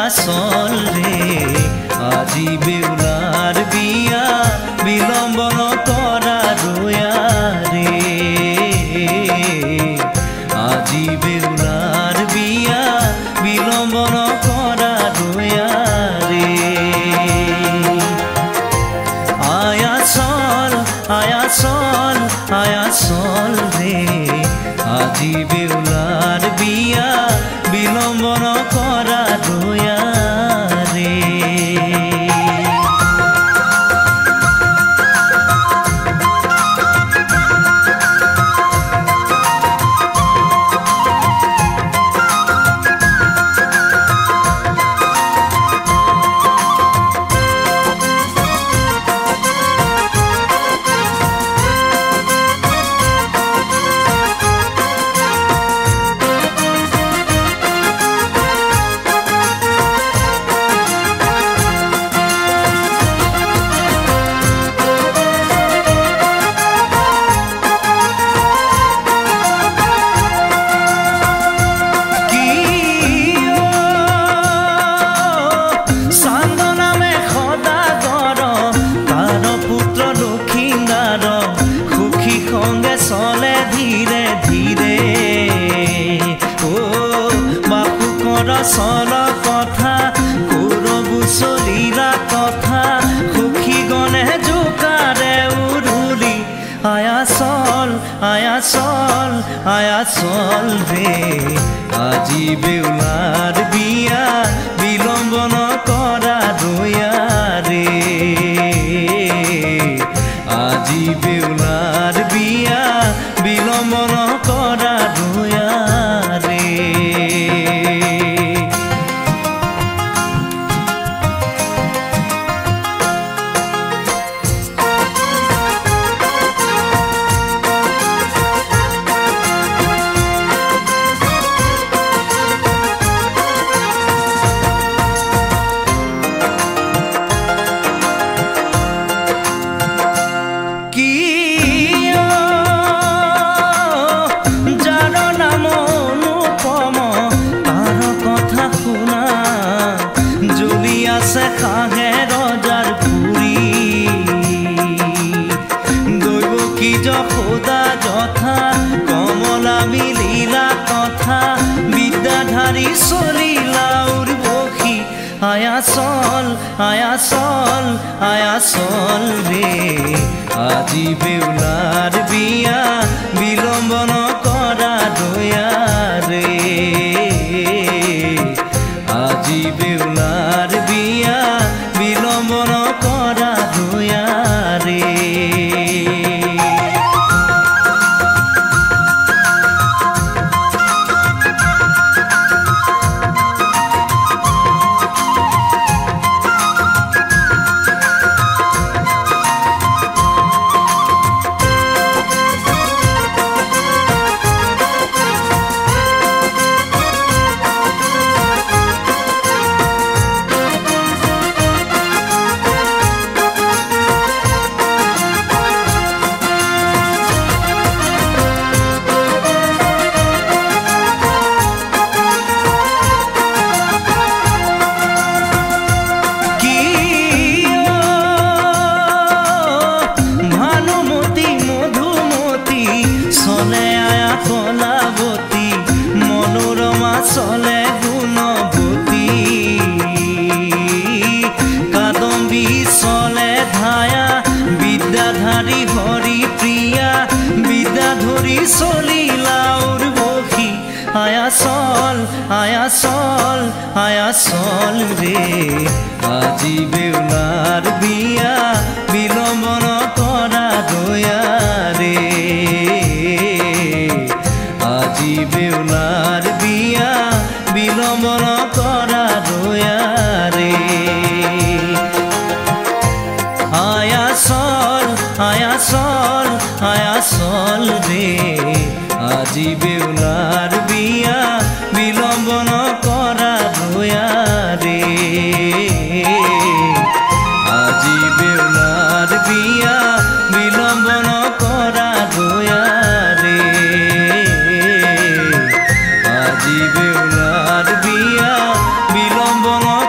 চল রে আজি বেউলার বিয়া বিলম্ব নকৰা দয়া রে আজি বেউলার বিয়া বিলম্ব নকৰা দয়া রে আয়া চল রে আজি বেউলার বিয়া বিলম্ব নকৰা দয়া রে চলে ধীরে ধীরে ও বাপুকৰ চল কথা কৌৰবু চলিলা কথা সুখী গণে জোকাৰে উৰুলি আয়া চল ৰে আজি বেউলাৰ বিয়া বিলম্ব নকৰা দয়া ৰে আজি বেউলার বিয়া বিলম্ব নকৰা দয়া ৰে খাহে ৰজাৰ পুৰী দৈব কি যশোদা যথা কমলা মিলিলা কথা বিদ্যাধাৰী চলিলা উৰ্বশী আয়া চল ৰে আজি বেউলাৰ বিয়া বিলম্ব নকৰা দয়া ৰে আজি বেউলাৰ বিয়া বিলম্ব নকৰা দয়া ৰে চলে গুণৱতী কাদম্বী চলে ধায়া বিদ্যাধাৰী হৰি প্ৰিয়া বিদ্যাধৰী চলিলা উৰ্বশী আয়া চল ৰে আজি বেউলাৰ বিয়া বিলম্ব নকৰা দয়া ৰে আজি বেউলাৰ বিয়া বিলম্ব নকৰা দয়া ৰে আয়া চল ৰে আজি বেউলাৰ বিয়া বিলম্ব নকৰা দয়া ৰে আজি বেউলাৰ বিয়া বিলম্ব নকৰা দয়া ৰে আজি বেউলাৰ বিয়া বিলম্ব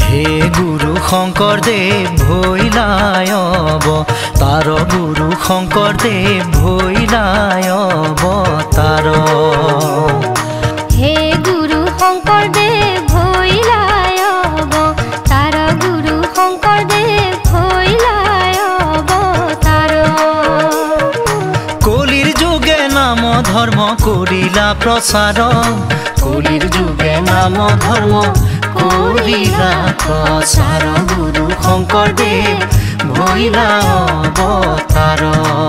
হে গুরু শঙ্কৰদেৱ ভৈলাই অৱতাৰ গুৰু শঙ্কৰদেৱ ভৈলাই অৱতাৰ হে গুৰু শঙ্কৰদেৱ ভৈলাই অৱতাৰ গুৰু শঙ্কৰদেৱ ভৈলাই অৱতাৰ কলিৰ যুগে নাম ধৰ্ম কৰিলা প্ৰচাৰ কলিৰ যুগে নাম ধৰ্ম কৰিলা প্ৰচাৰ গুৰু শঙ্কৰদেৱ ভৈলা অৱতাৰ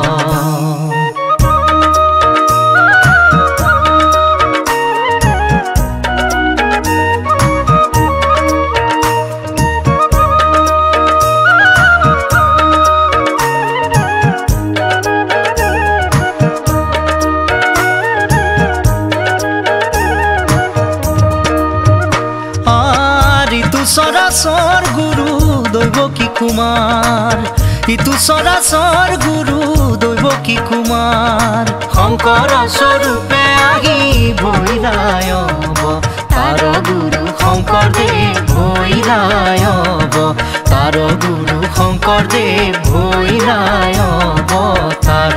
চৰাচৰ গুৰু দৈৱকী কুমাৰ ইটো চৰাচৰ গুৰু দৈৱকী কুমাৰ শংকৰ স্বৰূপে আহি ভৈলাই অৱতাৰ গুৰু শঙ্কৰদেৱ ভৈলাই অৱতাৰ গুৰু শঙ্কৰদেৱ ভৈলাই অৱতাৰ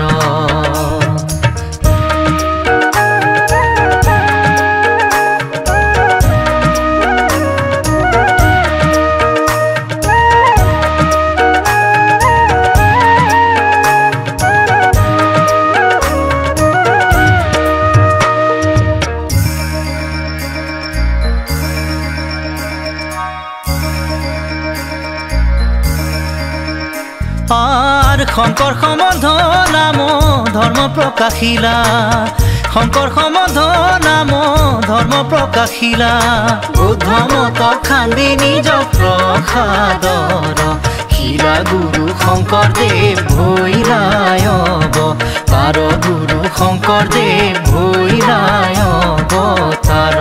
শংকৰ সম্বন্ধ নাম ধৰ্ম প্ৰকাশিলা শংকৰ সম্বন্ধ নাম ধৰ্ম প্ৰকাশিলা বুদ্ধ মত খান্দি নিজ প্ৰসাদৰ শিলা গুৰু শঙ্কৰদেৱ ভৈলাই অৱতাৰ গুৰু শঙ্কৰদেৱ ভৈলাই অৱতাৰ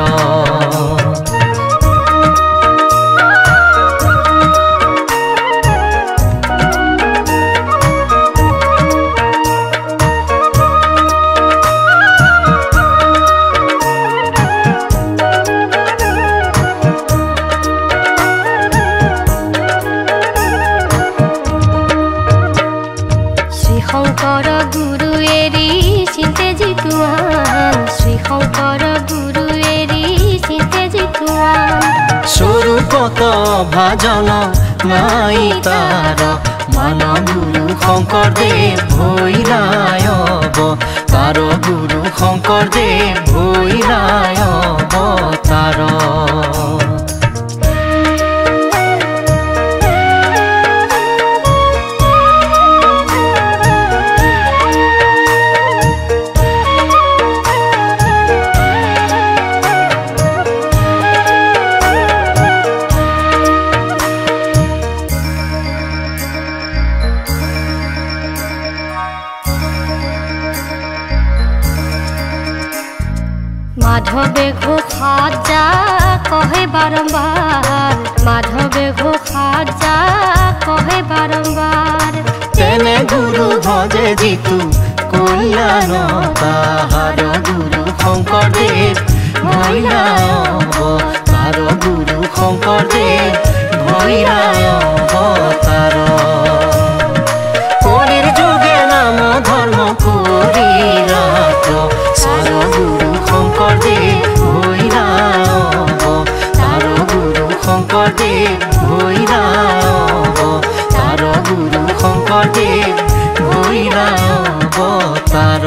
শঙ্কৰ গুৰু এৰি চিন্তে জিতুৱান শ্ৰী শঙ্কৰ গুৰু এৰি চিন্তে জিতুৱান স্বৰূপত ভাজন নাই তাৰ মান গুৰু শঙ্কৰদেৱ ভৈলাই অৱতাৰ গুৰু শঙ্কৰদেৱ ভৈলাই অৱতাৰ মাধৱে ঘোষাত যা কহে বাৰম্বাৰ মাধৱে ঘোষাত যা কহে বাৰম্বাৰ তেনে গুৰু ভজে যিটো কল্যাণ তাহাৰ গুৰু শঙ্কৰদেৱ ভৈলাই অৱতাৰ গুৰু শঙ্কৰদেৱ ভৈলাই অৱতাৰ কলিৰ যুগে নাম ধৰ্ম কৰিলা প্ৰচাৰ গুৰু শঙ্কৰদেৱ ভৈলাই অৱতাৰ গুৰু শঙ্কৰদেৱ ভৈলাই অৱতাৰ গুৰু শঙ্কৰদেৱ ভৈলাই অৱতাৰ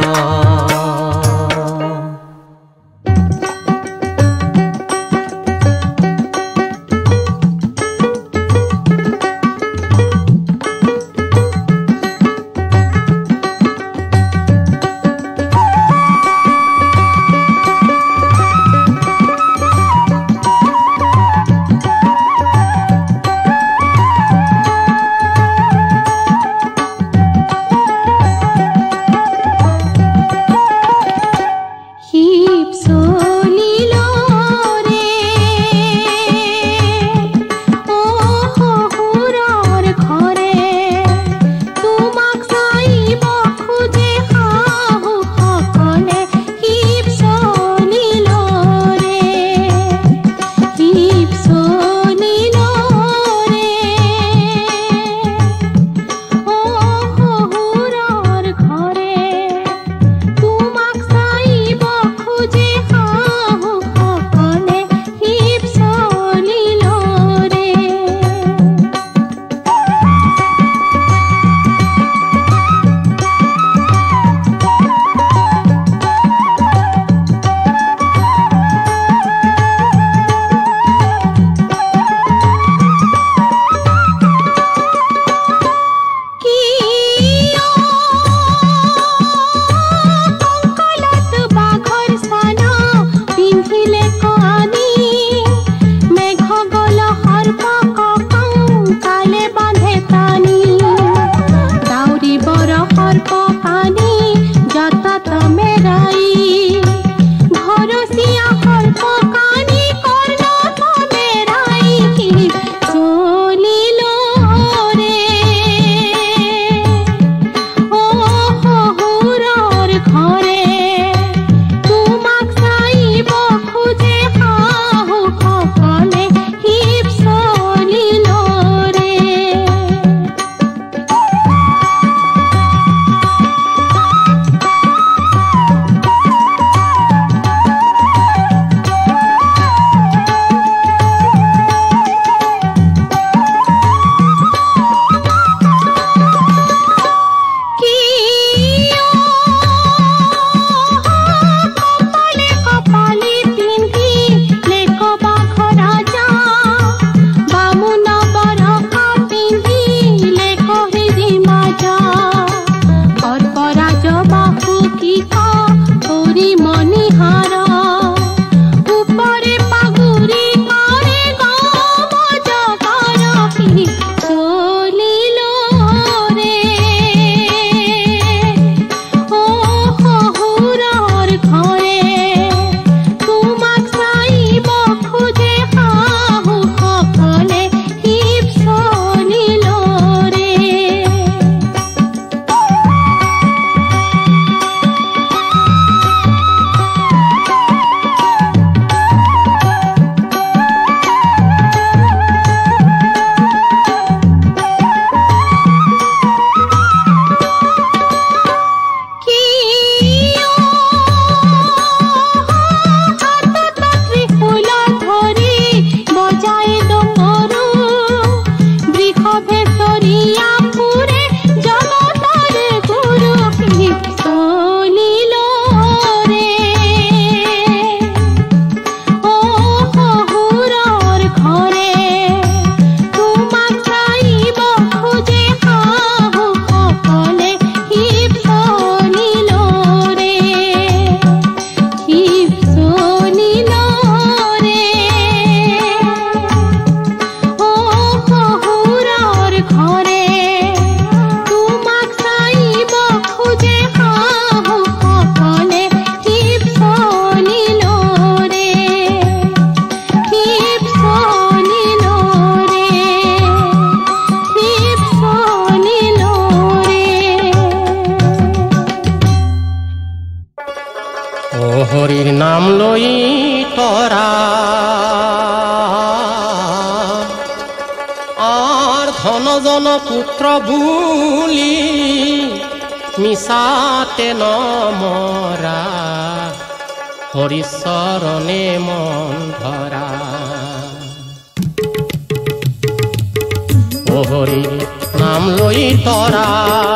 জন পুত্ৰ বুলি মিছাতে নমৰা হৰিচৰণে মন ধৰা ও হৰি নাম লৈ তৰা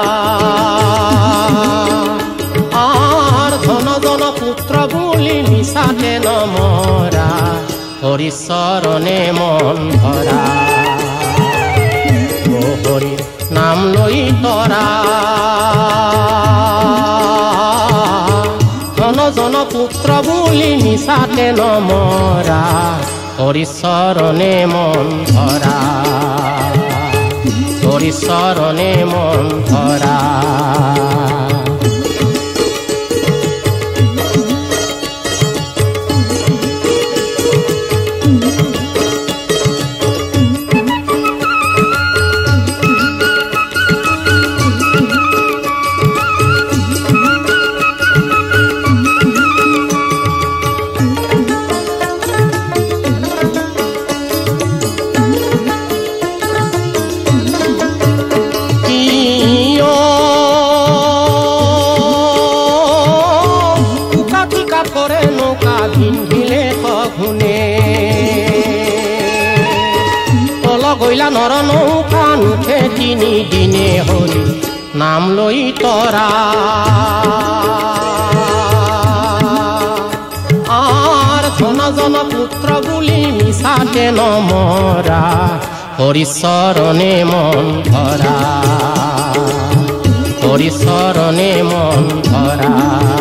জন পুত্ৰ বুলি মিছাতে নমৰা হৰিচৰণে মন ধৰা ও হৰি নাম লৈ তৰা জন পুত্ৰ বুলি মিছাতে নমৰা হৰিচৰণে মন ধৰা হৰিচৰণে মন ধৰা গইলা নৰ নৌকা নুঠে তিনি দিনে হৰি নাম লৈ তৰা আর জন পুত্ৰ বুলি মিছাতে নমৰা হৰিচৰণে মন ধৰা হৰিচৰণে মন ধৰা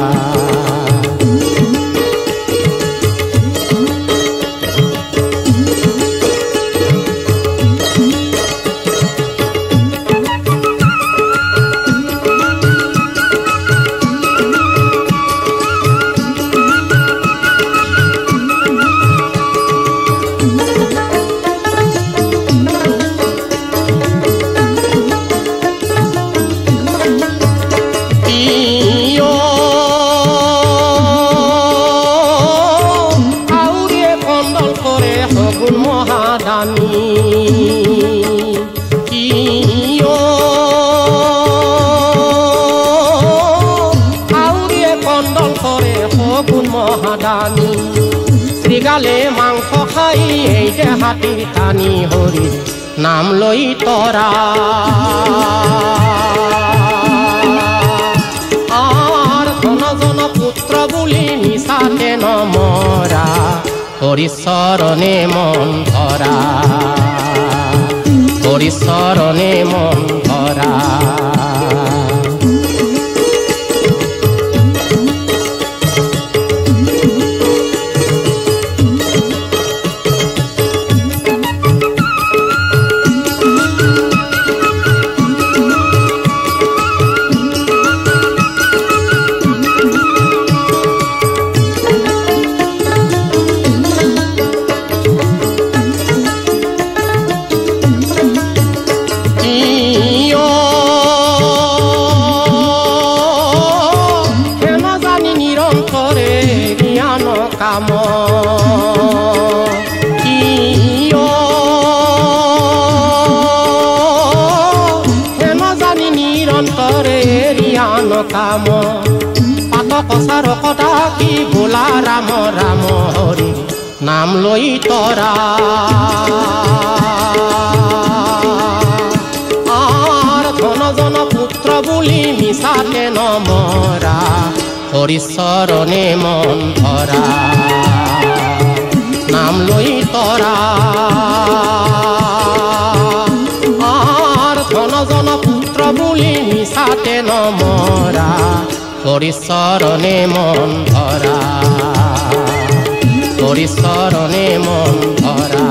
শ্রীগালে মাংস খাই এই হাতী টানি হৰি নাম লৈ তৰা আর জন পুত্ৰ বুলি মিছাতে নমৰা হৰিচৰণে মন ধৰা হৰিচৰণে মন ধৰা কাম পাত কছাৰ কটা কি বোলা ৰাম ৰাম হৰি নাম লৈ তৰা আর জন পুত্ৰ বুলি মিছাতে নমৰা হৰিচৰণে মন ধৰা নাম লৈ তৰা আর জন পুত্ৰ বুলি মিছাতে নমৰা হৰিচৰণে মন ধৰা হৰিচৰণে মন ধৰা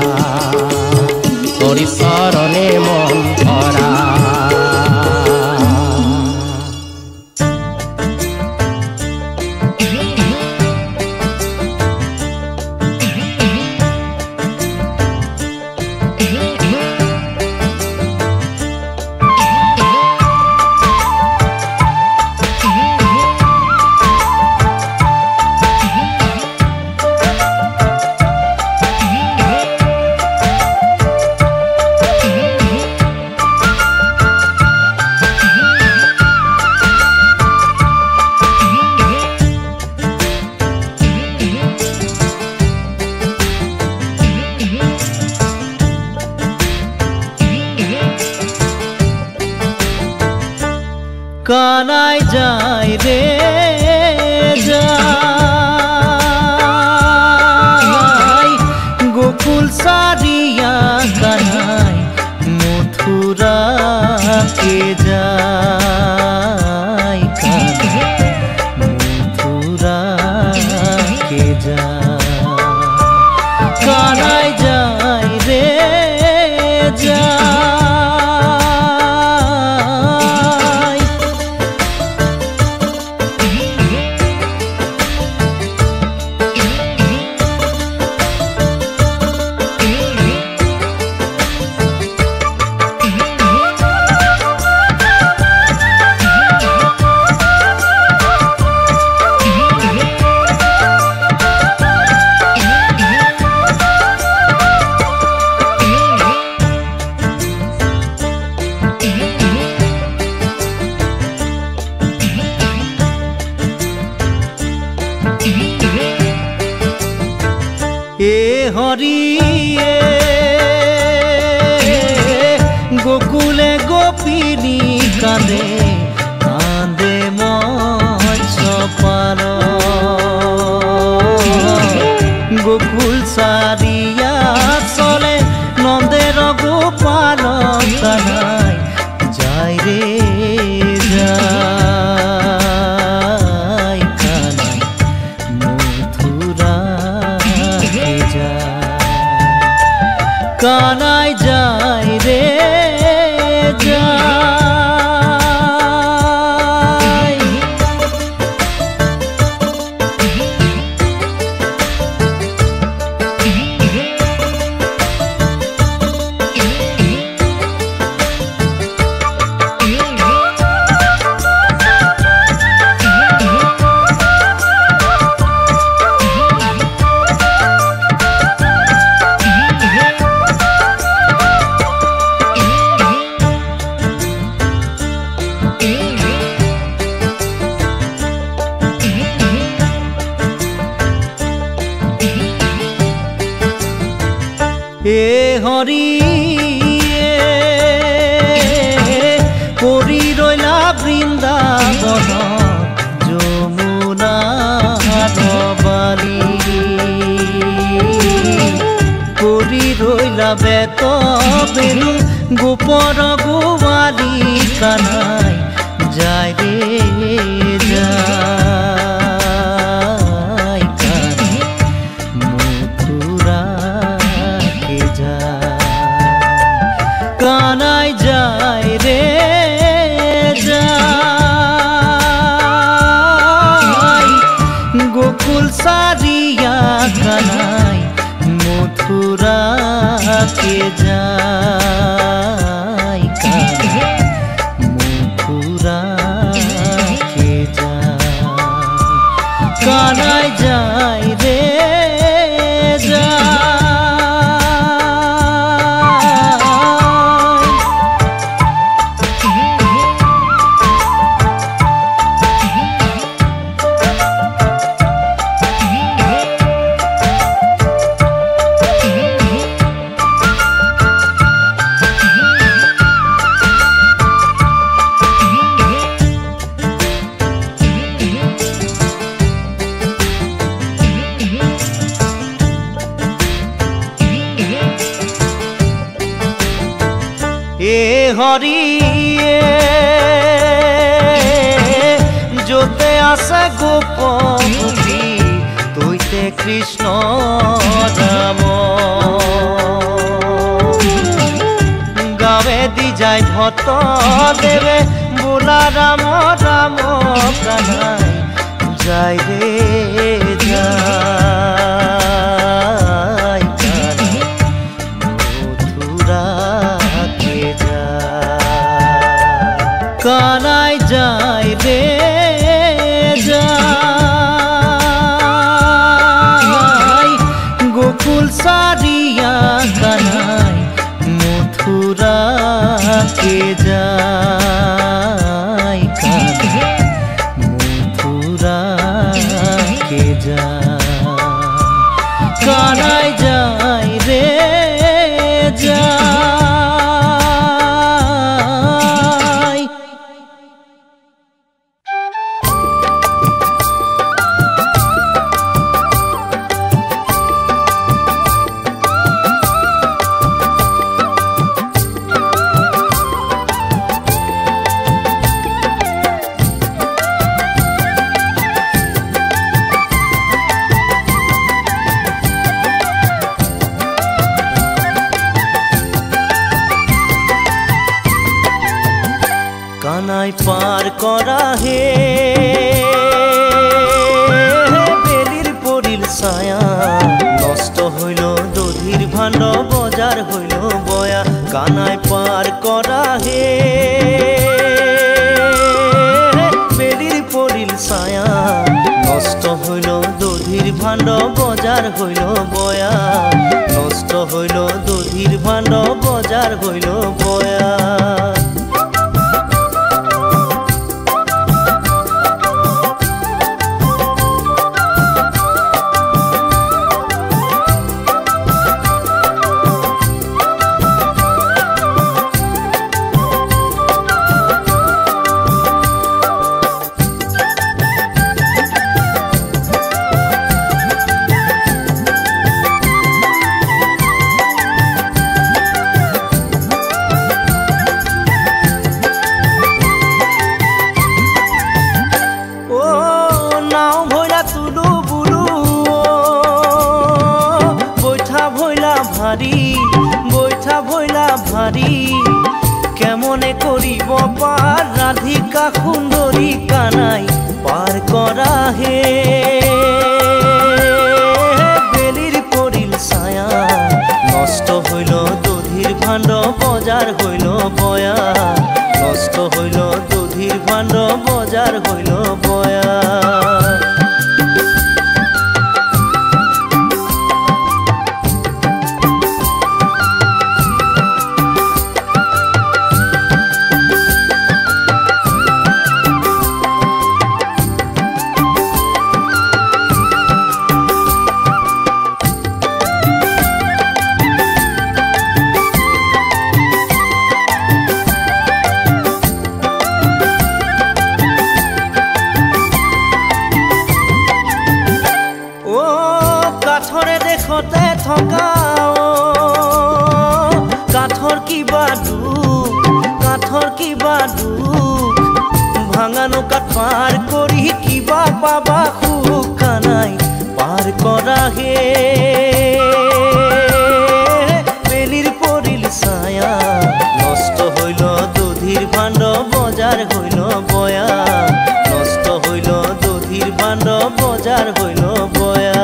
হৰিচৰণে মন ধৰা কানাই যায় রে যায় গোকুল সারিয়া কানাই মথুরা কে যায় কানাই মথুরা কে যায় কানাই যায় রে যায় এ হরিয়ে গোকুলে গোপিনী কাঁদে কাঁদে মৎস্যপাল গোকুল সারিয়া চলে নন্দের গোপাল কানাই যায় রে যায় কানাই মথুরা কানাই যায় রে যায় এ হরিয়ে পরি রইলা বৃন্দাবন যমুনার বালি পরি রইলা বেত বেনু গোপর গোয়ালি কানাই যায় রে যায় কানাই মথুরা কানাই যায় রে যায় গোকুল সারিয়া কানাই মথুরা কে যায় কানাই মথুরা কে যায় কানাই যায় রে যায় এ হরিয়ে যোতে আসে গোপী তুইতে কৃষ্ণ রাম গাবে দি যায় ভত দেবে বোলা রাম রাম কানাই যায় রে যায় কানাই মথুরা কানাই যায় রে যায় গোকুল সারিয়া কানাই মথুরা কে যায় কানাই মথুরা কে যায় কানাই যায় রে যায়। কানাই পার করা হে বেলির পরিল ছায়া নষ্ট হইল দধির ভাণ্ড বজার হইল বয়া কানাই পার করা হে বেলির পরিল ছায়া নষ্ট হইল দধির ভাণ্ড বজার হইল বয়া নষ্ট হইল দধির ভাণ্ড বজার হইল বয়া বৈঠা ভইলা ভারী কেমনে করিব পার রাধিকা সুন্দরী কানাই পার করা হে বেলির পরিল ছায়া নষ্ট হইল দধির ভাণ্ড বজার হইল বয়া নষ্ট হইল দধির ভাণ্ড বজার হইল বয়া কাঠরে দেখতে থকা কাঠর কিবা দুখ কাঠর কিবা দুখ ভাঙানো কাঠ পার করি কিবা পাবা সুখ কানাই পার করা হে বেলির পরিল ছায়া নষ্ট হইল দধির ভাণ্ড বজার হইল বয়া নষ্ট হইল দধির ভাণ্ড বজার হইল বয়া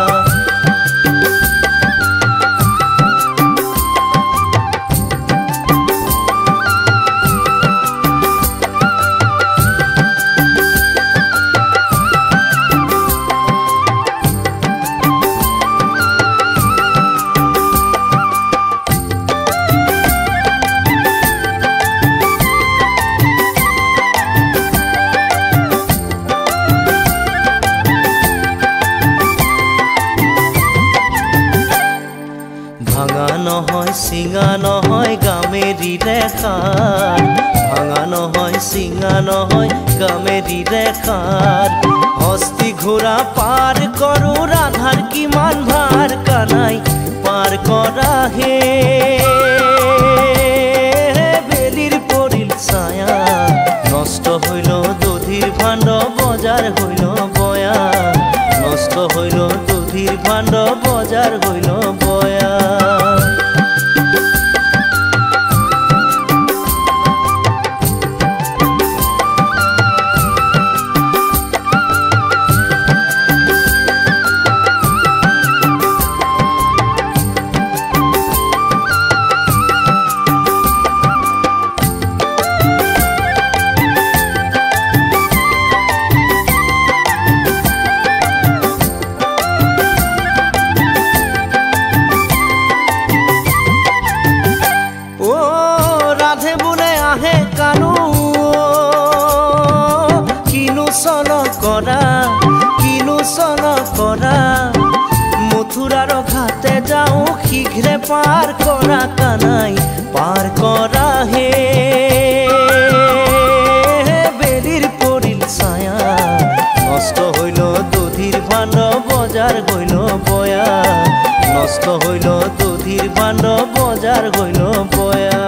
ভাঙা নহয় চিঙা নহয় গামেরি রেখার ভাঙা নহয় চিঙা নহয় গামেরি রেখার হস্তি ঘোড়া পার করো রাধার কিমান ভার কানাই পার করা হে বেলির পরিল ছায়া নষ্ট হইল দধির ভাণ্ড বজার হইল বয়া নষ্ট হইল দধির ভাণ্ড বজার হইল বয়া মথুরার ঘাটে যাও শীঘ্রে পার করা কানাই পার করা হে বেলির পরিল ছায়া নষ্ট হইল দধির ভাণ্ড বজার হইল বয়া নষ্ট হইল দধির ভাণ্ড বজার হইল বয়া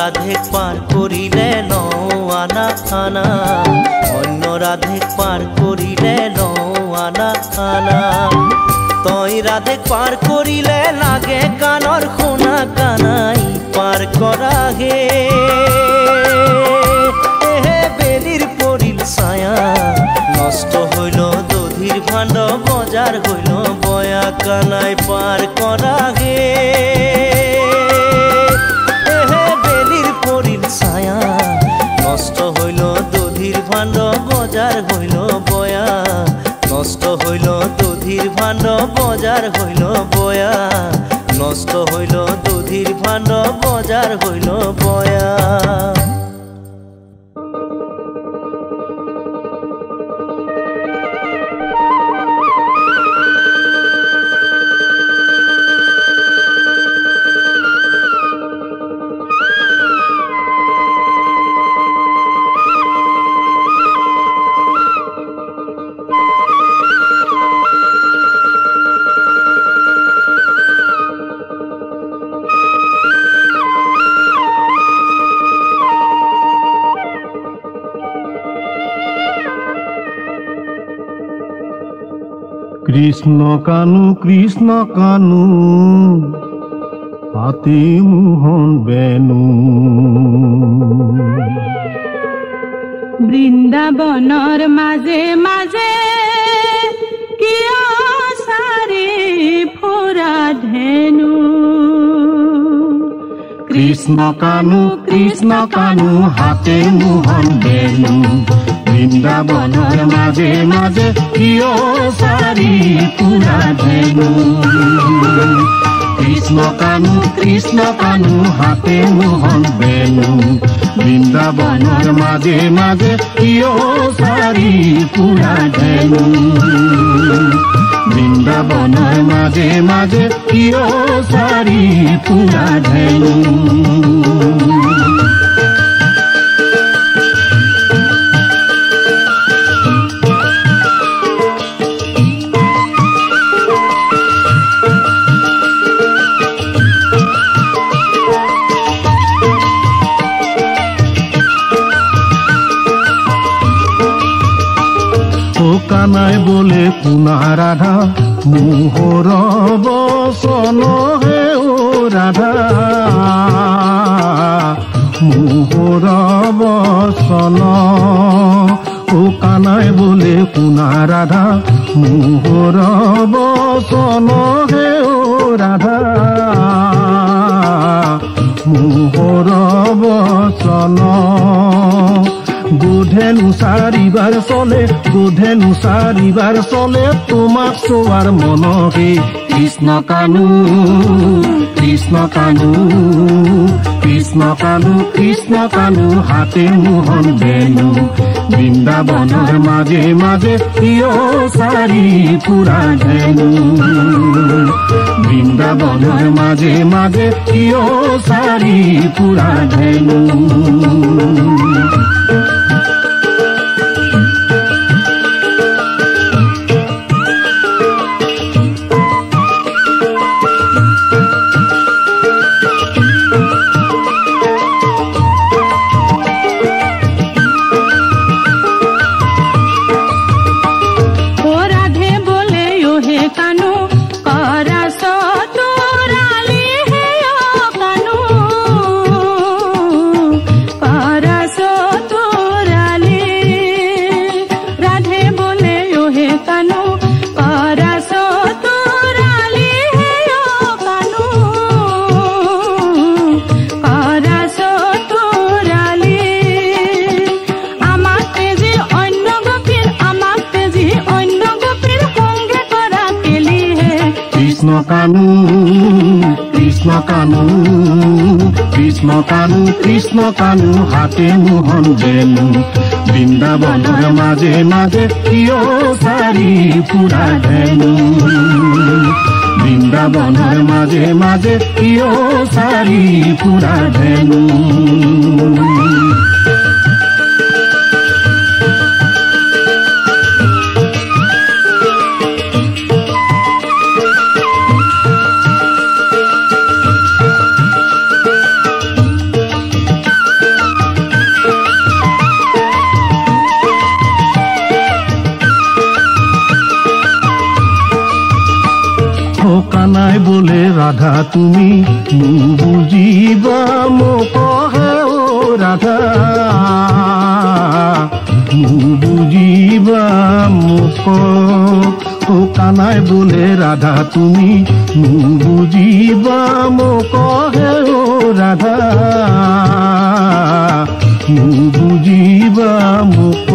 राधेक पार करिले नौ आना आना अन्य राधेक पार करिले नौ आना आना तई राधेक पार करिले लागे कानर खोना कानाई पार करा गे बेलिर परिल छाया नष्ट हইল दधिर भाण्ड बजार हইল बया कानाई पार करा गे बेलिर परिल छाया नष्ट हইল दधिर भाण्ड बजार हইল बया नष्ट हইল दधिर भाण्ड बजार हইল बया नष्ट हইল दधिर भाण्ड बजार हইল बया कृष्ण कानू हाथी मोहन बेनू बृंदाबनर माजे माजे किया सारे फोरा धेनु कृष्ण कानू हाथे मोहन बेनू वृंदाबनर माजे माजे कियो सारी पूरा धेनु कृष्ण कानू हाथे मोहन बेनू वृंदाबनर माजे माजे कियो सारी पूरा धेनु वृंदाबनर माजे माजे कियो सारी पूरा धेनु कानाई बोले कुना राधा मोहर बसन हे ओ राधा मोहर बसन ओ कानाई बोले कुना राधा मोहर बसन हे ओ राधा मोहर बसन गोधेनु सारिबार चले तुम्हार सोवार मनके कृष्ण कानू हाथे मोहन बेनू वृंदाबनर माजे माजे कियो सारी पूरा धेनु वृंदाबनर माजे माजे कियो सारी पूरा धेनु कृष्ण कानू हाथे मोहन बेनू वृंदाबनर माजे माजे कियो सारी पूरा धेनु वृंदाबनर माजे माजे कियो सारी पूरा धेनु কানাই বোলে ৰাধা তুমি বুজিবা মোক ৰাধা বুজিবা মোক কানাই বোলে ৰাধা তুমি বুজিবা মোক ৰাধা বুজিবা মোক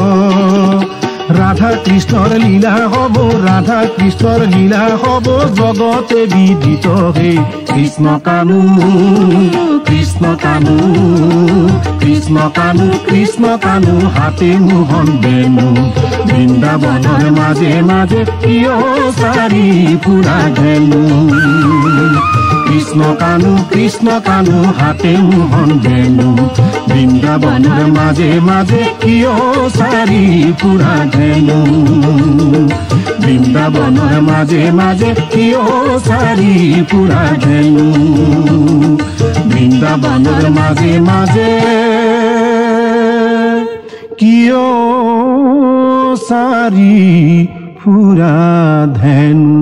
রাধা কৃষ্ণর লীলা হব রাধা কৃষ্ণর লীলা হব জগতে বিদিত হে কৃষ্ণ কানু কৃষ্ণ কানু কৃষ্ণ কানু কৃষ্ণ কানু হাতে মোহন বেনু বৃন্দাবনের মাঝে মাঝে কিয় সারি ফুরা ধেনু কৃষ্ণ কানু হাতে মোহন বেনু বৃন্দাবনের মাঝে মাঝে কিয় সারি ফুরা ধেনু বৃন্দাবনের মাঝে মাঝে কিয় সারি ফুরা ধেনু বৃন্দাবনের মাঝে মাঝে কিয় সারি ফুরা ধেনু।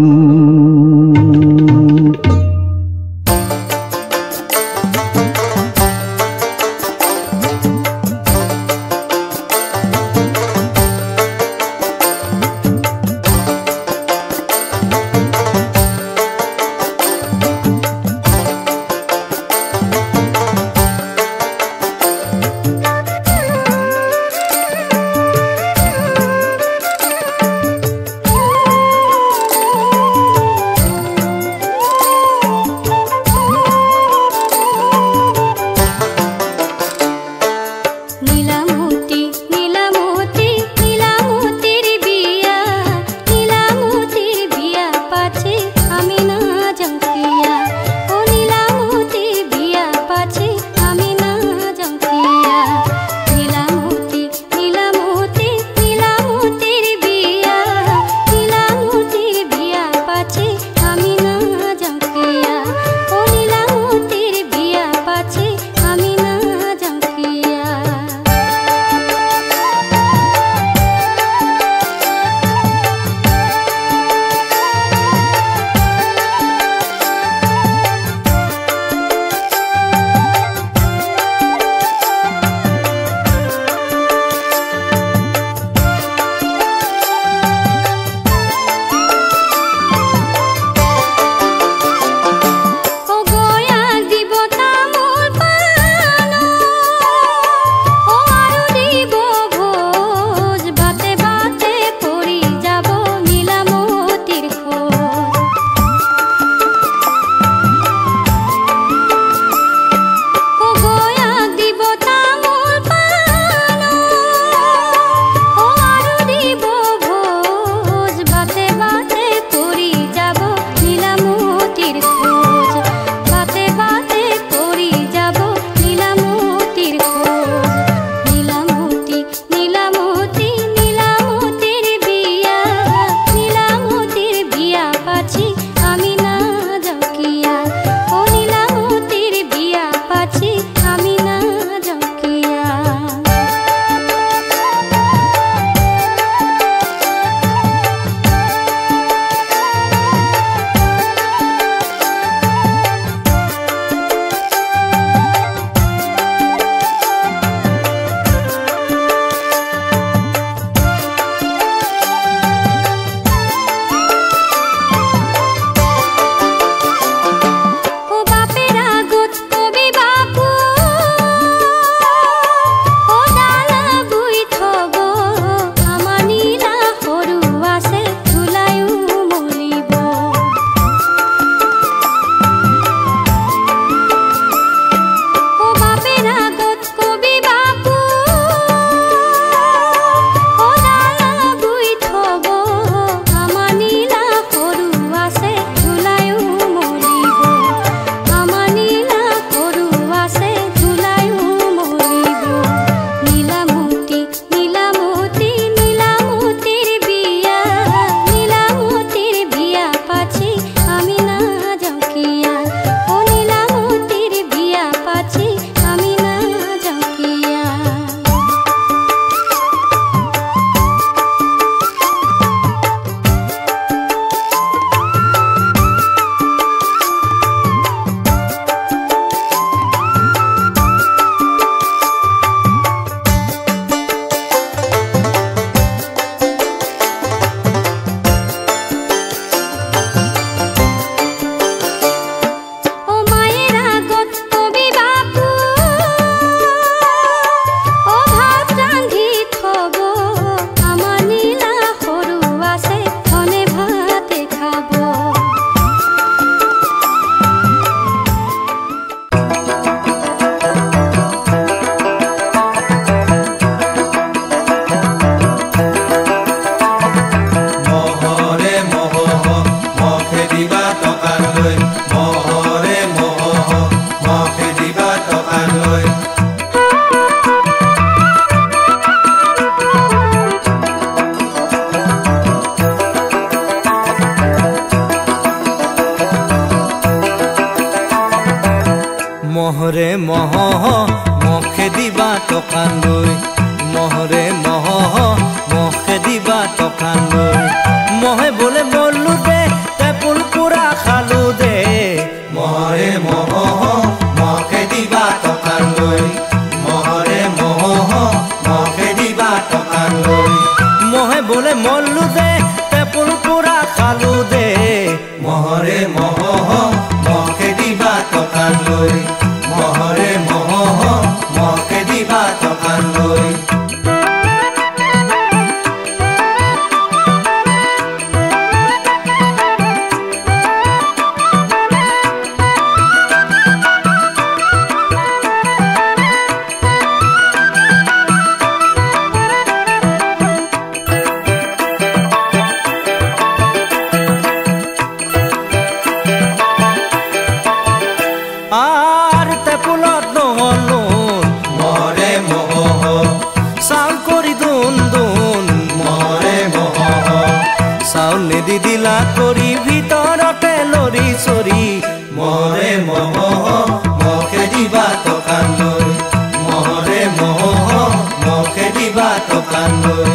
চাউল নিদি দিলা কৰি ভিতৰতে লৰি চৰি মহৰে মহ মহে দিবা টকালৈ মহৰে মহ মহে দিবা টকালৈ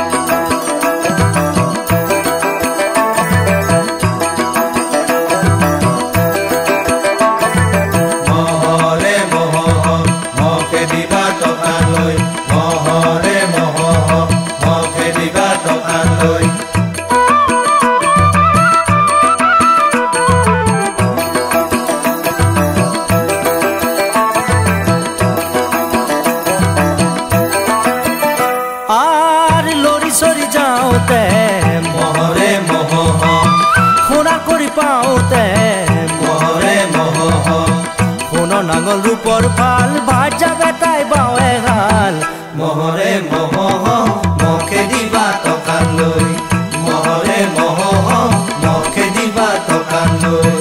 নাঙল ৰূপৰ ফাল ভাত যাবে তাই বাৱে হাল মহৰে মহ মখে দিবা টকালৈ মহৰে মহ মখে দিবা টকালৈ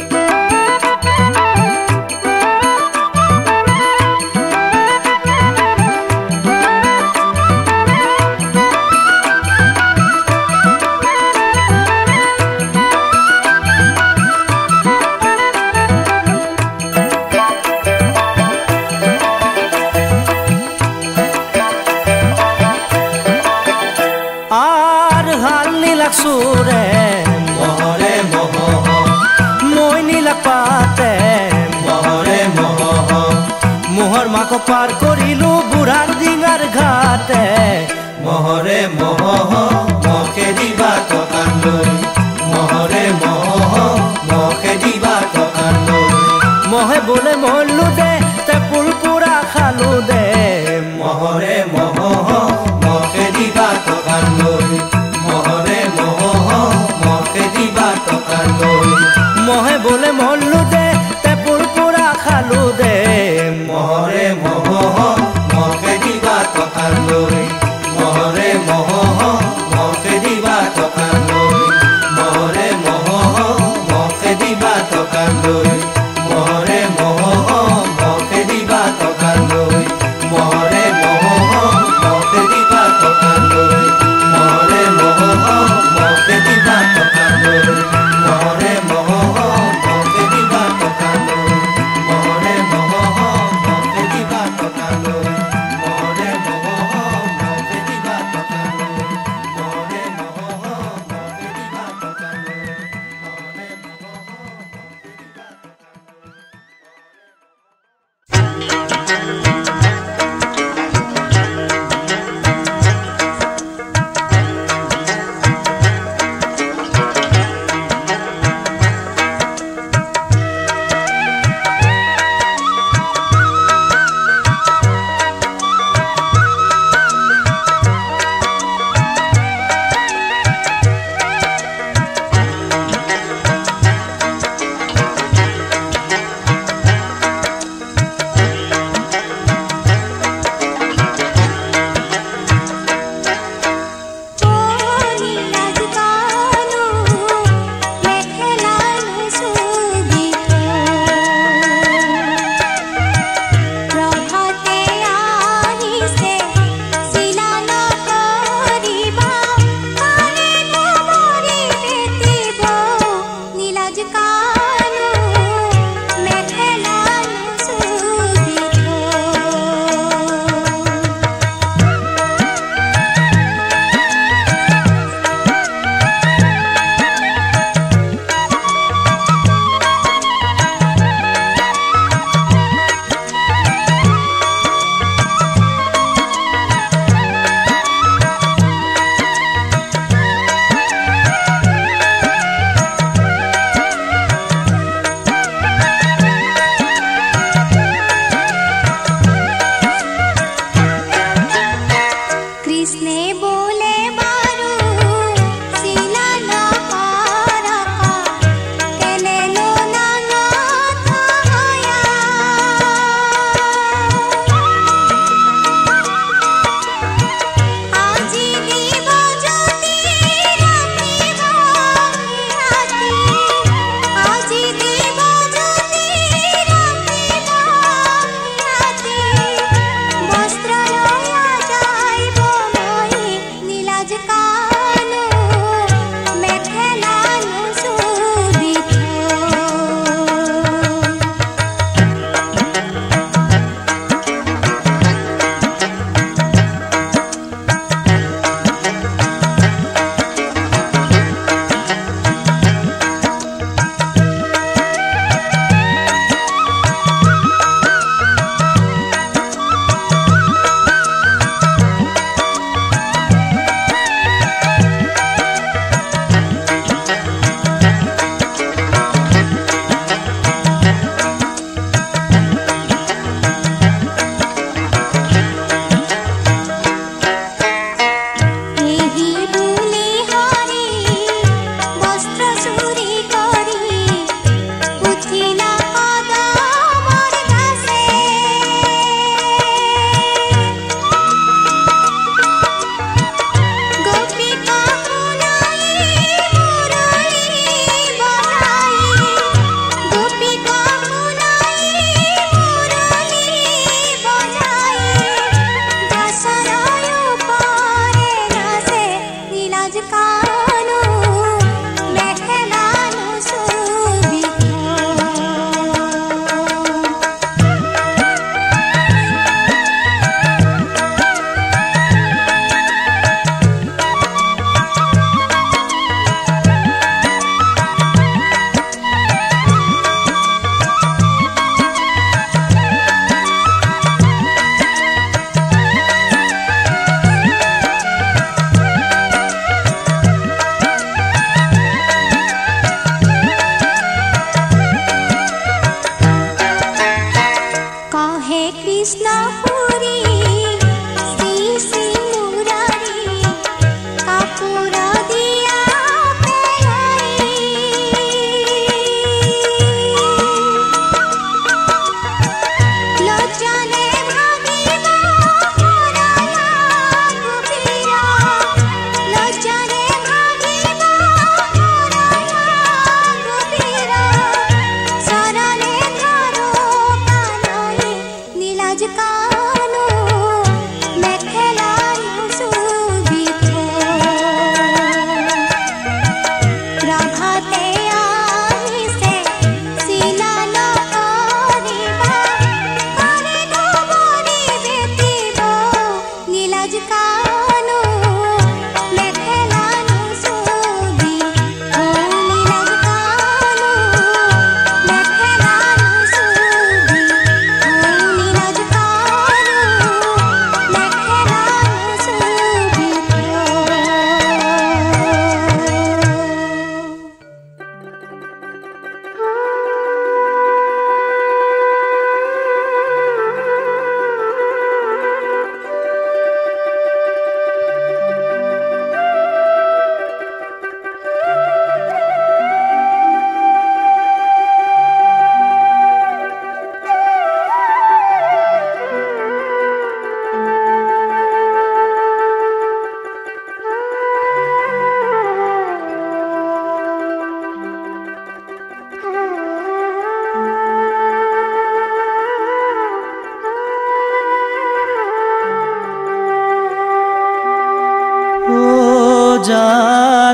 সুরে মহরে মহ মই নীলা পাতে মহরে মহ মোহর মাক পার করিলু বুঢ়ার ডিঙার ঘাটে মহরে মহ মখে দিবা টকালৈ মহরে মহ মখে দিবা টকালৈ মহে বোলে মৰলো দে তে পুলপুৰা খালো দে মহৰে মহ মখে দিবা টকালৈ মহে বোলে মৰলো দে তে পুৰপুৰা খালো দে মহৰে মহ মখে দিবা টকালৈ মহৰে মহ মখে দিবা টকালৈ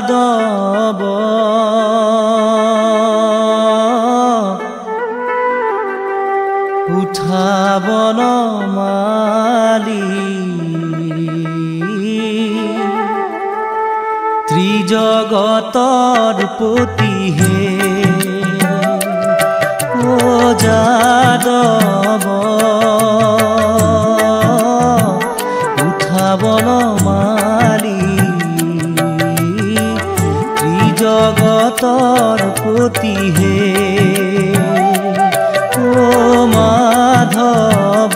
যাদৱ উঠাব নমালি ত্ৰিজগতৰ পতি হে ও যাদৱ উঠাব নমালি ত্ৰিজগতৰ পতি হে ও মাধৱ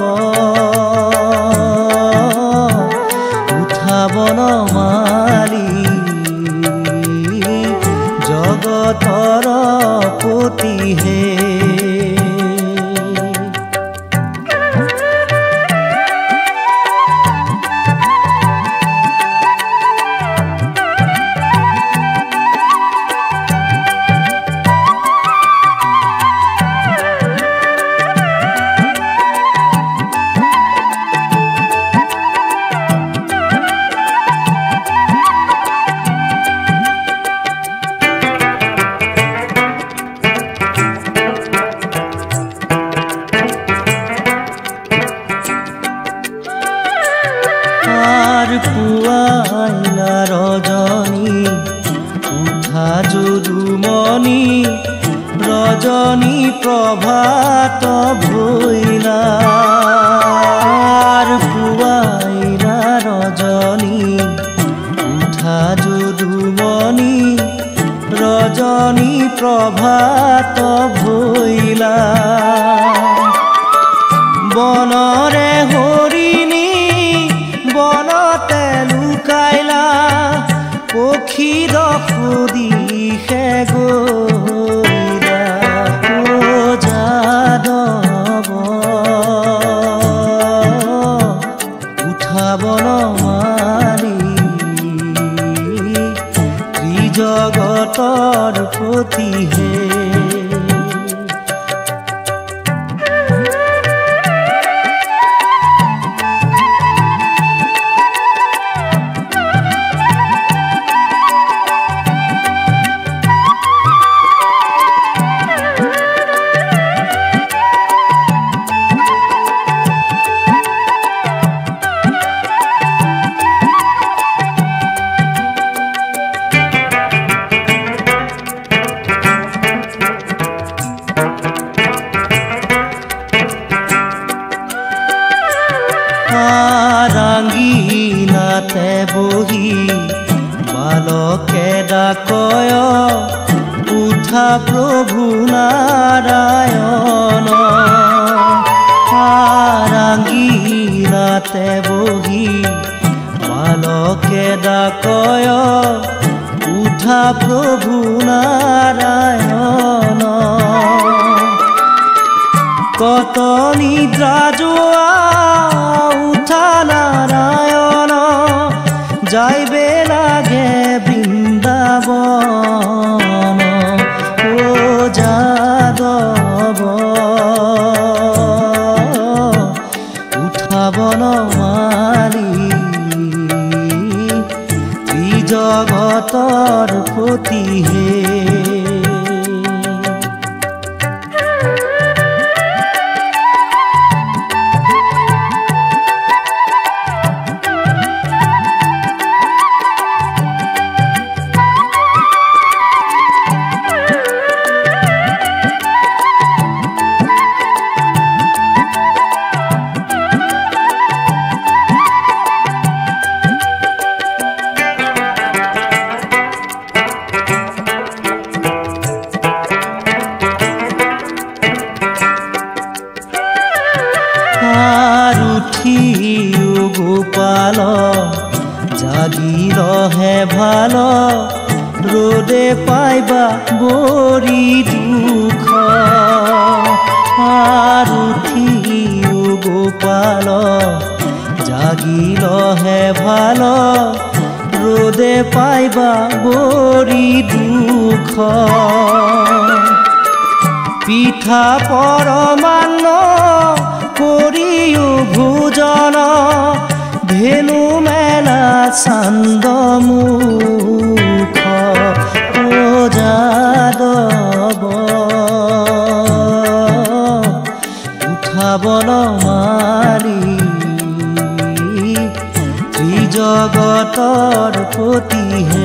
উঠাব নমালি জগতৰ পতি হে পুৱাইলা ৰজনী উঠা যদুমণি ৰজনী প্ৰভাত ভৈলা পুৱাইলা ৰজনী উঠা যদুমণি ৰজনী প্ৰভাত ভৈলা বনৰে হৰিণী বনতে লুকাইলা পক্ষীৰ সুদিশে গইলা ও যাদৱ উঠাব নমালি ত্ৰিজগতৰ পতি হে ৰাঙ্গিনাতে বহি বালকে ডাকয় উঠা প্ৰভু নাৰায়ণ ৰাঙ্গিনাতে বহি বালকে ডাকয় উঠা প্ৰভু নাৰায়ণ কত নিদ্ৰা যোৱা উঠা নাৰায়ণ যাইবে লাগে বৃন্দাবন ও যাদৱ উঠাব নমালি ত্ৰিজগতৰ পতি হে গোপাল জাগি ৰহে ভাল ৰোদে পাইবা বৰি দুখ গোপাল জাগি ৰহে ভাল ৰোদে পাইবা বৰি দুখ পিঠা পৰমান্ন কৰিও ভোজন ধেনু মেলা চান্দমুখ মাধৱ উঠাব মাৰি ত্ৰিজগতৰ পতিহে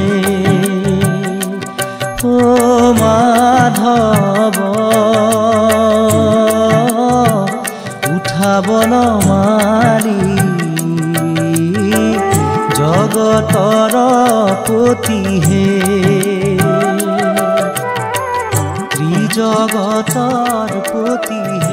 ও মাধৱ উঠাব মাৰি জগতৰ পতিহে ত্ৰিজগতৰ পতিহে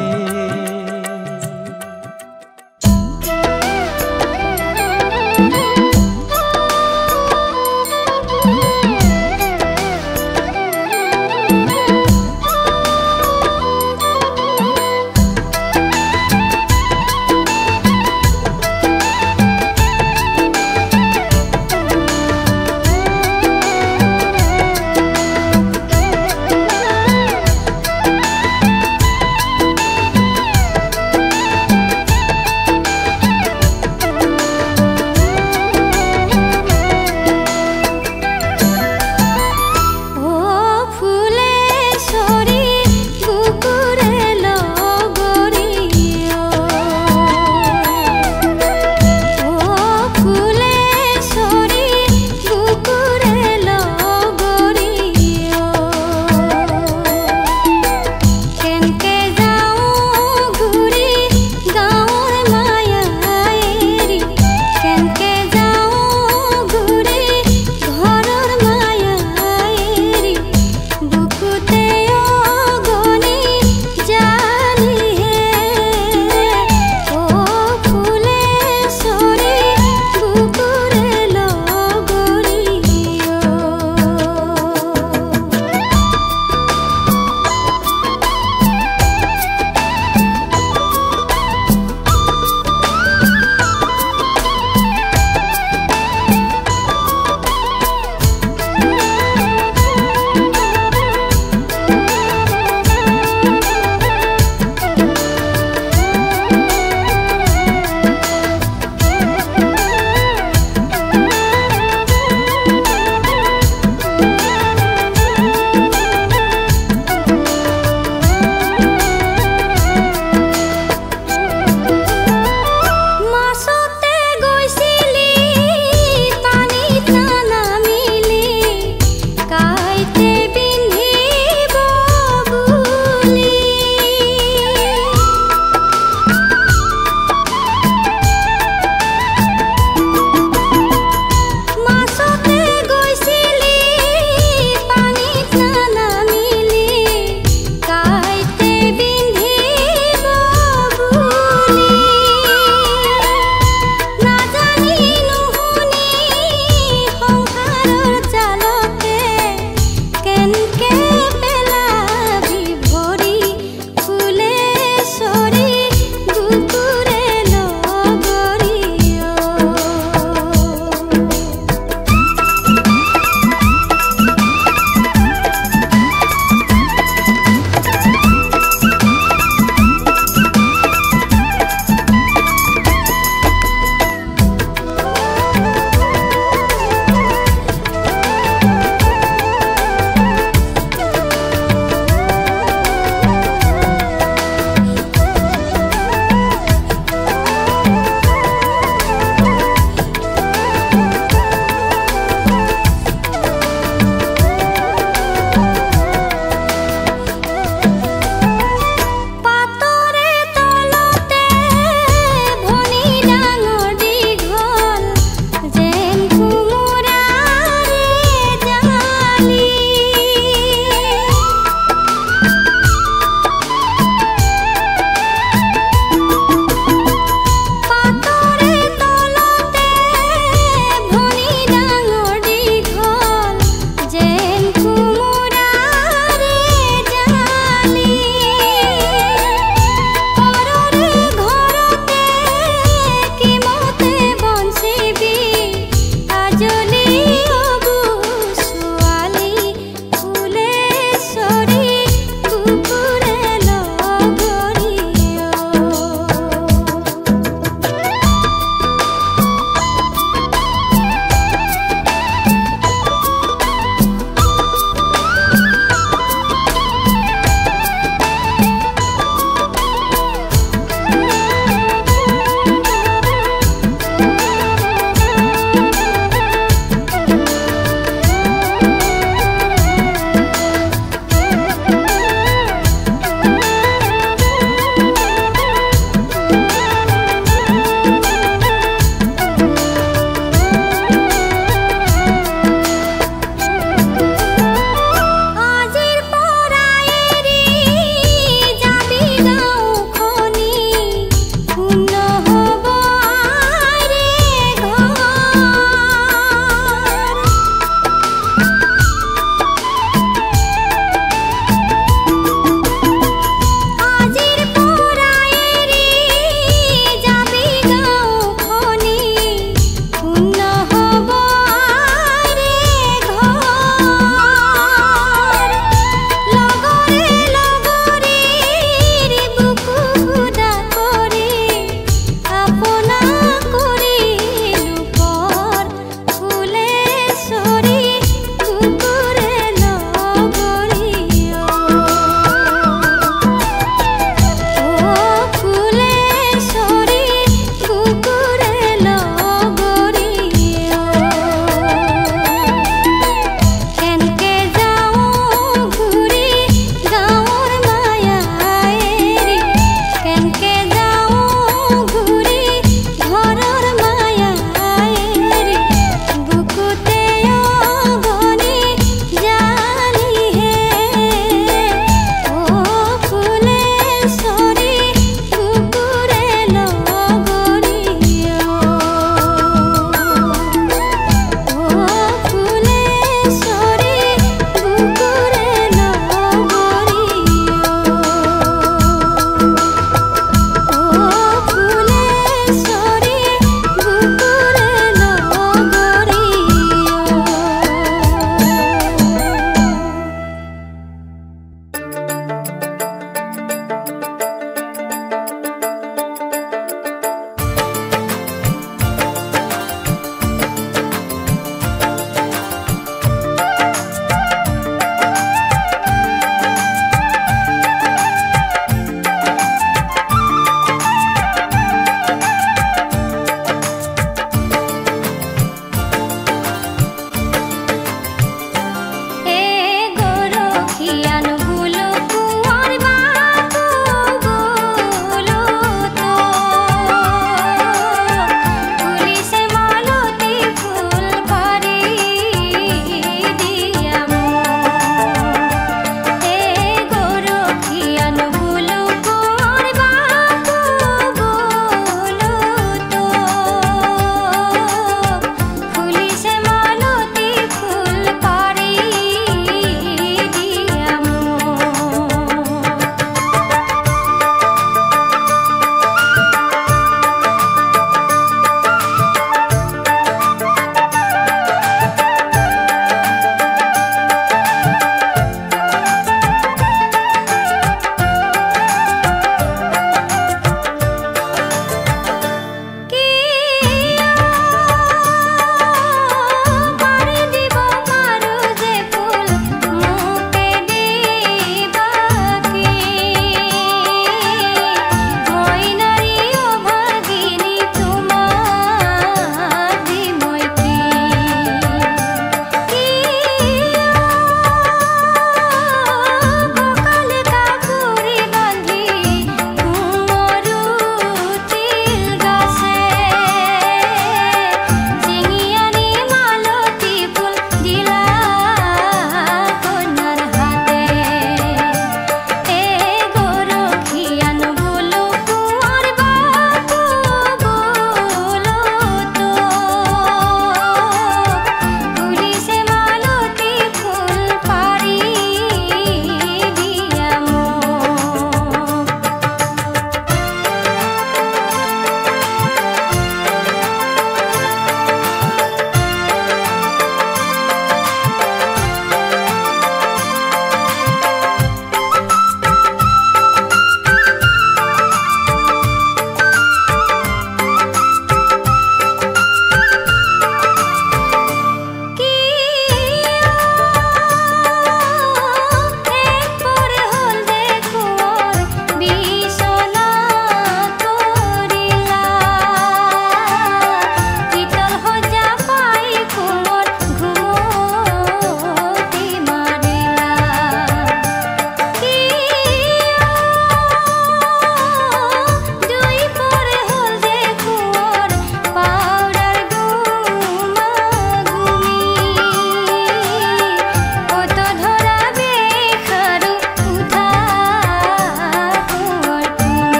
ফুলিছে মালতী ফুল পাৰি দিয়া মোৰ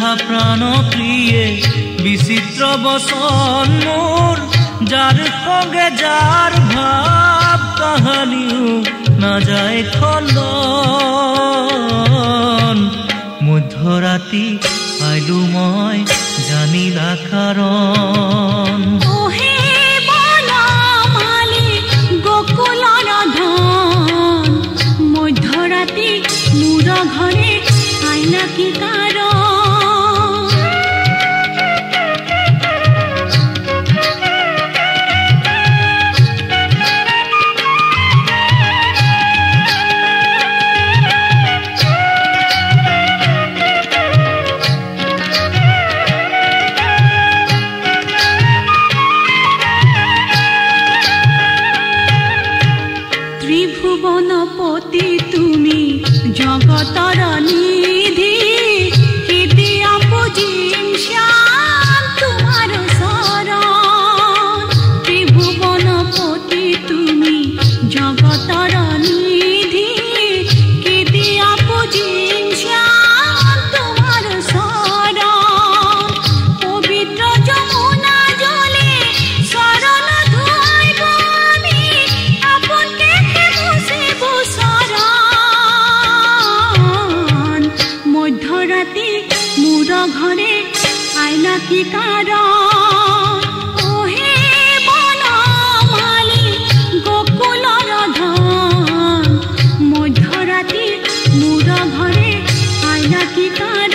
प्राण प्रिये विचित्र बचन मोर जार संगे जार भाव काहानिও ना जाए खंडन मध्यराति आइलु मैं जानिला कारण मध्यराति मोर घरे आइला की कारण त्रिभुवनपति तुमी जगतर निधि हृदय पूजिम श्याम तुम्हार शरण त्रिभुवनपति तुमी जगतर निधि हृदय पूजिम श्याम तुम्हार शरण पवित्र जमुना जले शरण धोइब आमी आपन मध्यराति मोर घरे आइला की कारण ओहे बनमाली गोकुलर धन मध्यराति मोर घरे आइला की कारण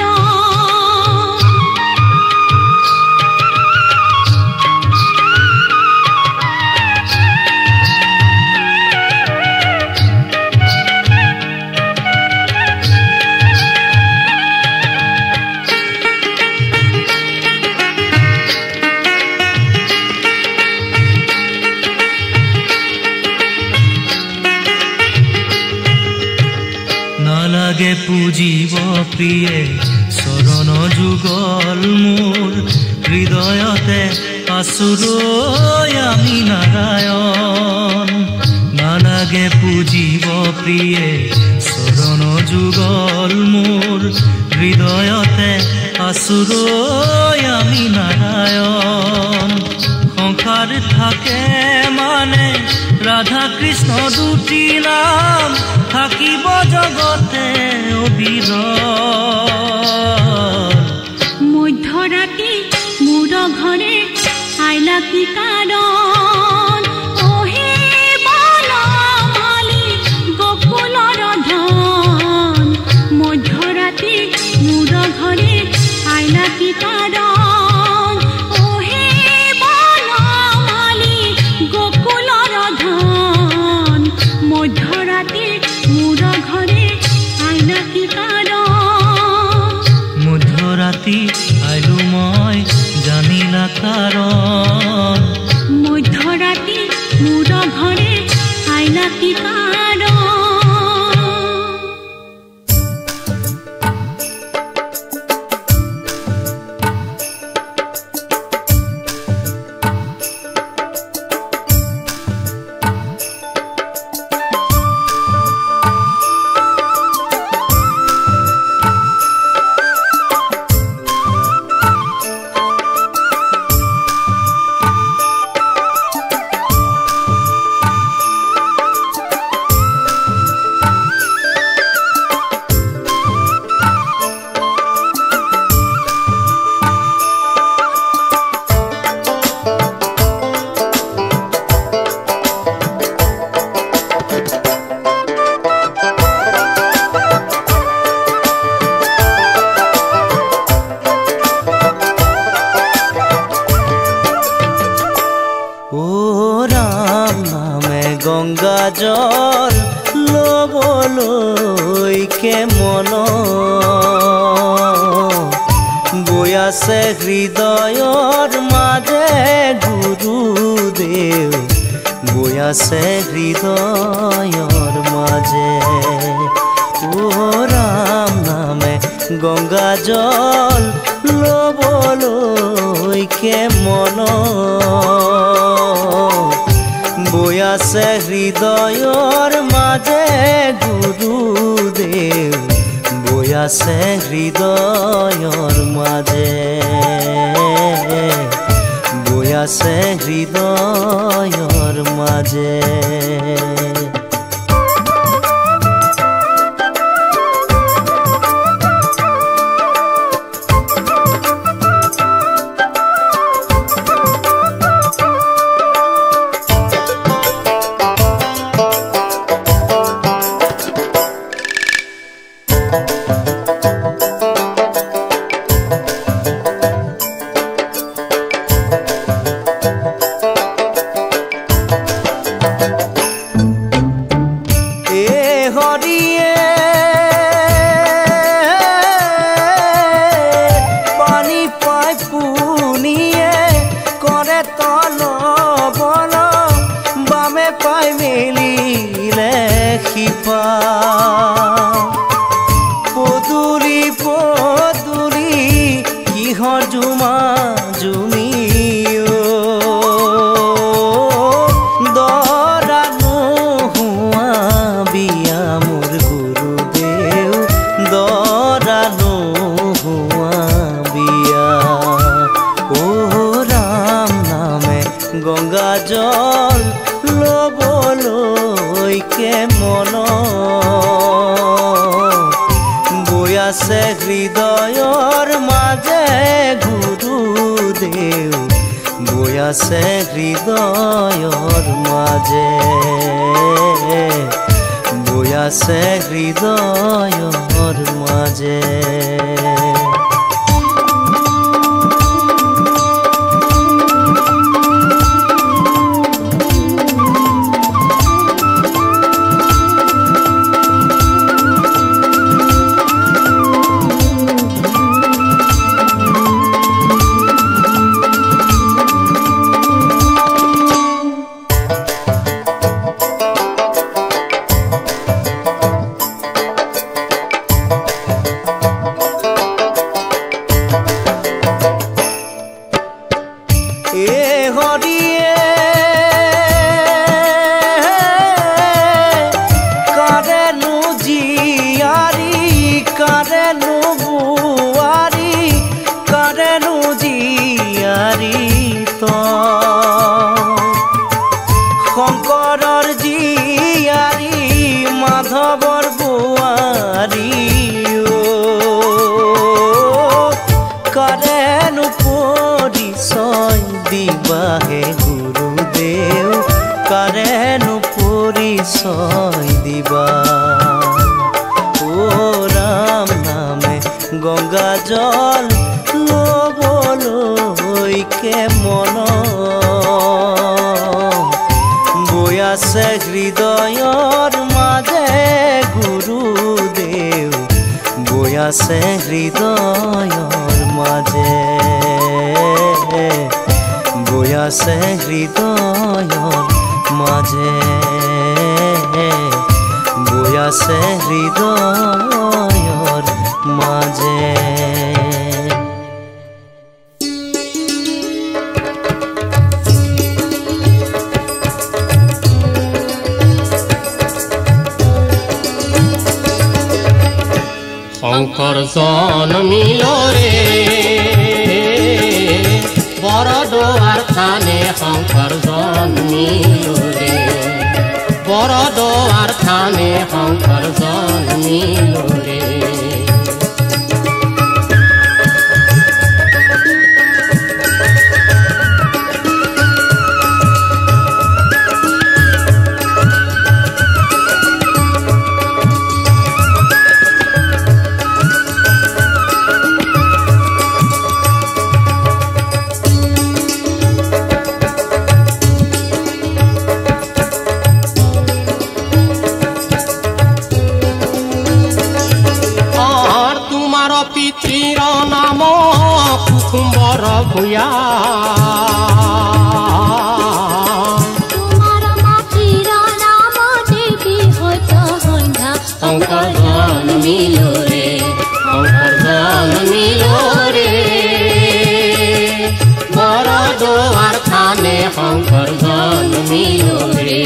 नालागे पूजिब प्रिये शरण जुगल मोर हृदयते आसुरय आमी नारायण नालागे पूजिब प्रिये शरण जुगल मोर हृदयते आसुरय आमी नारायण संसार थाके माने राधा कृष्ण दुटी नाम থাকিব জগতে অবিরল मध्यराति मोर घरे आइला की कारण ओहे बनमाली गोकुलर धन मध्यराति मोर घरे आइला की कारण ओहे बनमाली गोकुलर धन मध्यराति मोर घरे आइला की कारण मध्यराति आइलु मैं जानिला कारण मध्यराति मोर घरे आइला की कारण গঙ্গা জল লবলৈকে মন বৈ আছে হৃদয়ৰ মাজে গুৰুদেৱ বৈ আছে হৃদয়ৰ মাজে ও ৰাম নামে গঙ্গা জল লবলৈকে মন বৈ আছে হৃদয়ৰ মাজে গুৰুদেৱ বৈ আছে হৃদয়ৰ মাজে বৈ আছে হৃদয়ৰ মাজে পদুলি পদুলি কিহৰ জুমা জুমি দৰা নোহোৱা বিয়া মোৰ গুৰুদেউ দৰা নোহোৱা বিয়া ও ৰাম নামে গংগা জল লবলৈকে মন বৈ আছে হৃদয়ৰ মাজে গুৰুদেউ বৈ আছে হৃদয়ৰ মাজে বৈ আছে হৃদয়ৰ মাজে শংকৰৰ জীয়াৰী মাধৱৰ বোৱাৰী কাৰেনো পৰিচয় দিবাহে গুৰুদেউ কাৰেনো পৰিচয় দিবা ও ৰাম নামে গংগা জল লবলৈকে মন বৈ আছে হৃদয়ৰ মাজে গুৰুদেউ বৈ আছে হৃদয়ৰ মাজে বৈ আছে হৃদয়ৰ মাজে বৈ আছে হৃদয়ৰ মাজে শংকৰ জনমিল ৰে বৰদোৱাৰ থানে শংকৰ জন্মিল ৰে বৰদোৱাৰ থানে শংকৰ জন্মিল ৰে পিতৃৰ নাম কুসুম্বৰ ভূঞা তোমাৰ মাতৃৰ নাম দেৱী সত্যসন্ধ্যা শংকৰ জন্মিল ৰে শংকৰ জন্মিল ৰে বৰদোৱাৰ থানে শংকৰ জন্মিল ৰে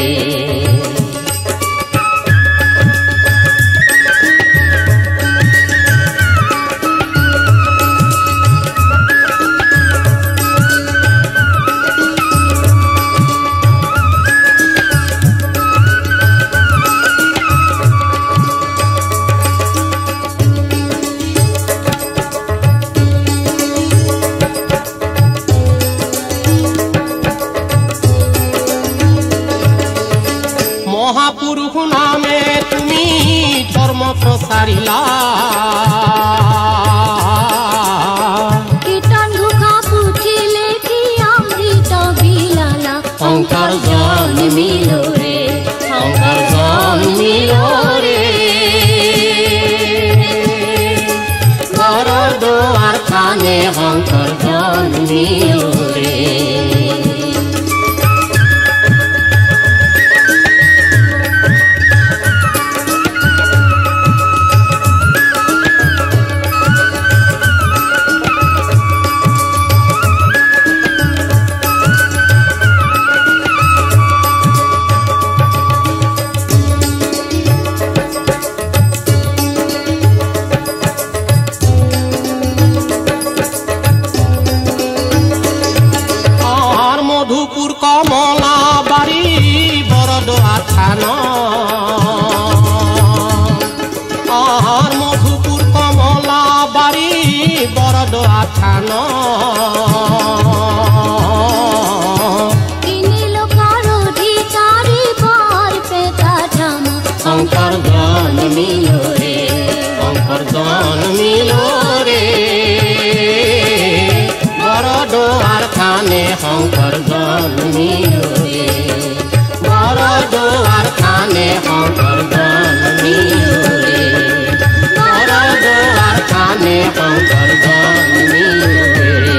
মত সারিলা কীর্তন ঘোষা পুথি লেখি অমৃত বিলালা শংকৰ জন্মিল ৰে শংকৰ জন্মিল ৰে বৰদোৱাৰ থানে শংকৰ জন্মিল ৰে মধুপুর কমলা বাড়ি বরদোয়া থানা মধুপুর কমলা বাড়ি বরদোয়া থানা তিনি লোকৰ অধিকাৰী বৰ পেটা ধাম শংকৰ জন্মিল ৰে শংকৰ জন্মিল ৰে বৰদোৱাৰ থানে শংকৰ জন্মিল ৰে বৰদোৱাৰ থানে শংকৰ জন্মিল ৰে বৰদোৱাৰ থানে শংকৰ জন্মিল ৰে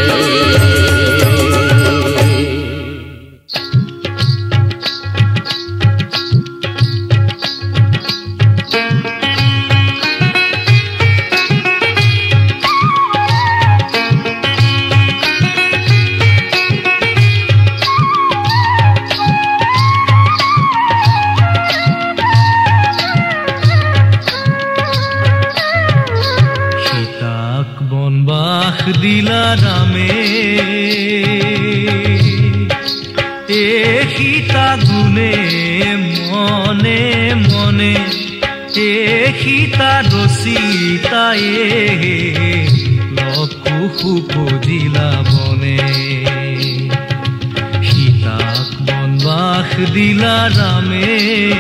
দিলা রামে এ সীতা গুণে মনে মনে এ সীতা রসিতায়ে লকু সুপজিলা বনে সীতাক বনবাস দিলা রামে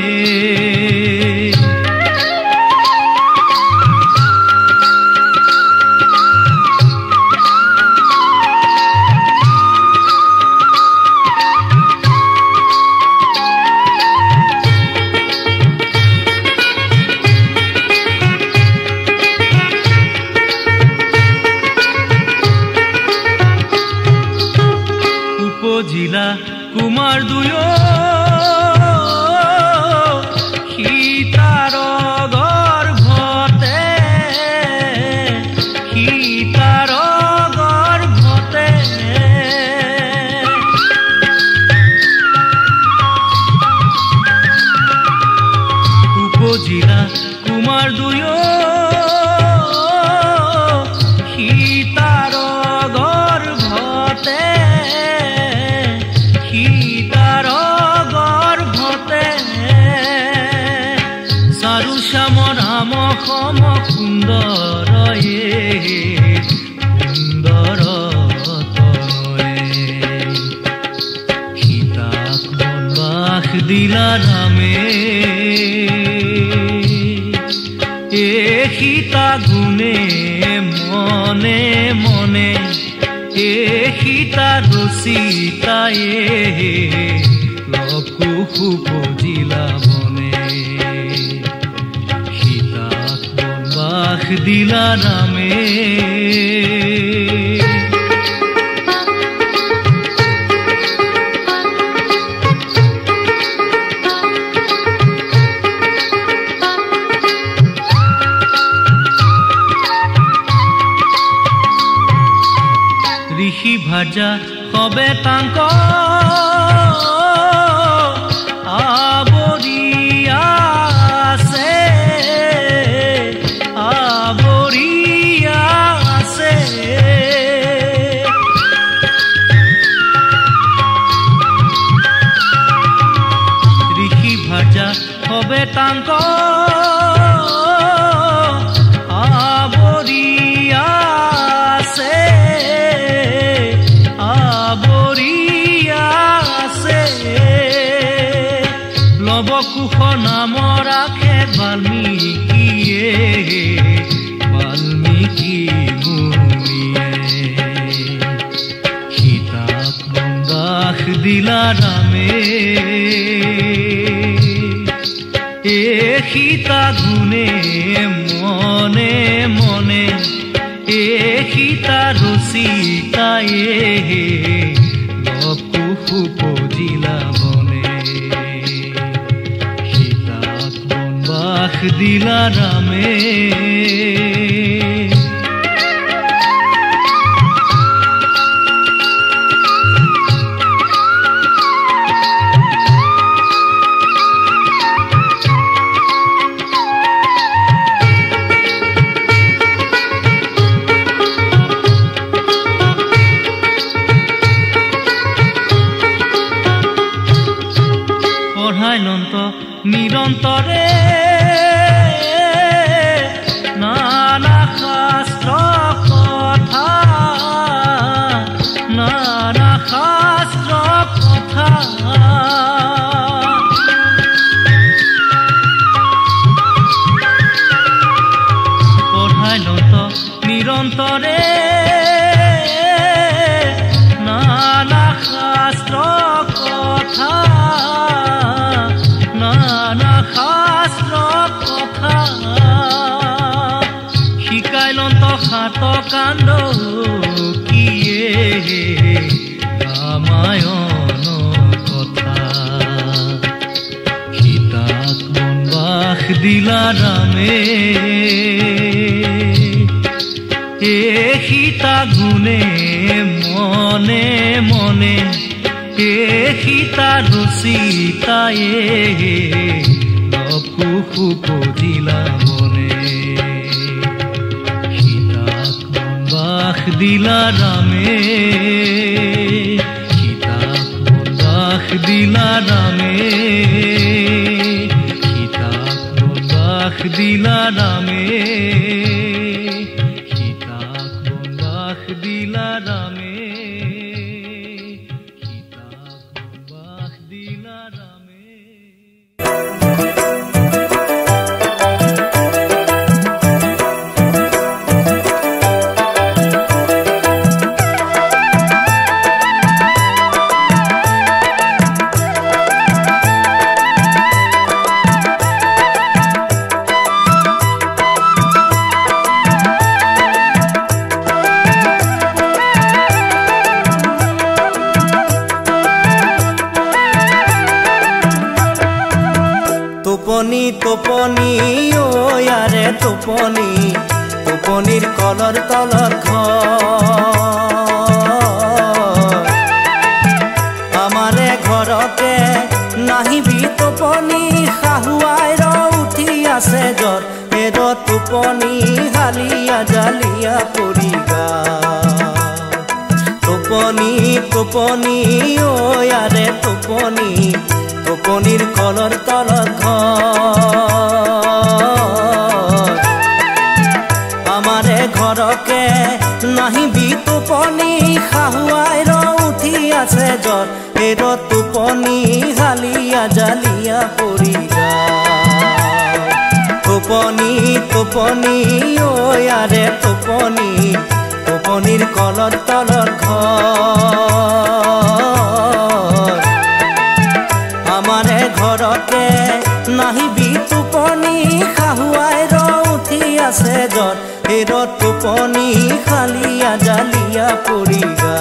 জিলা কুমার দুয় সীতার গর্ভতে সীতার গর্ভতে উপজিলা কুমার দুয় সীতার গর্ভতে সীতার গর্ভতে চারু শ্যাম রাম সম সুন্দৰ সুন্দৰ তনয়ে সীতাক বনবাস দিলা ৰামে এ সীতা গুণে মনে মনে এ সীতা রসিতায়ে লকু সুপজিলা বনে সীতাক বনবাস দিলা ৰামে ঋষি ভাজা হবে তাঙ্ক আবরিয়া আছে আবরিয়া আছে ঋষি ভাজা হবে তাঙ্ক আবরিয়া আছে আবরিয়া আছে দিলা ৰামে সীতা গুণে মনে মনে সীতা ৰচিতায়ে উপজিলা বনে সীতাক বনবাস দিলা ৰামে নিৰন্তৰে নানা শাস্ত্ৰ কথা নানা শাস্ত্ৰ কথা পঢ়াই লন্ত নিৰন্তৰে নানা শাস্ত্ৰ কথা নানা শাস্ত্ৰ কথা শিকাই লন্ত সাত কাণ্ড কিয়ে ৰামায়ণ কথা সীতাক বনবাস দিলা ৰামে সীতা গুণে মনে মনে সীতা ৰচিতায়ে উপজিলা বনে সীতাক বনবাস দিলা ৰামে সীতাক বনবাস দিলা ৰামে সীতাক বনবাস দিলা ৰামে সীতাক বনবাস দিলা ৰামে টোপনি টোপনি ও ইয়াৰে টোপনি টোপনিৰ কলৰ তলত আমাৰে ঘৰতে নাহিবি টোপনি শাহুৱাই ৰ উঠি আছে জ্বৰ এৰ টোপনি হালিয়া জালিয়া পৰি গা টোপনি টোপনি ও ইয়াৰে টোপনি টোপনিৰ কলৰ তলত আমাৰে ঘৰকে নাহিবি টোপনি শাহুৱাই ৰ উঠি আছে জ্বৰ এৰ টোপনি হালিয়া জালিয়া পৰি গা টোপনি টোপনি ও ইয়াৰে টোপনি টোপনিৰ কলৰ তলত আমাৰে ঘৰকে নাহিবি টোপনি শাহুৱাই ৰ উঠি আছে জ্বৰ এৰ টোপনি হালিয়া জালিয়া পৰি গা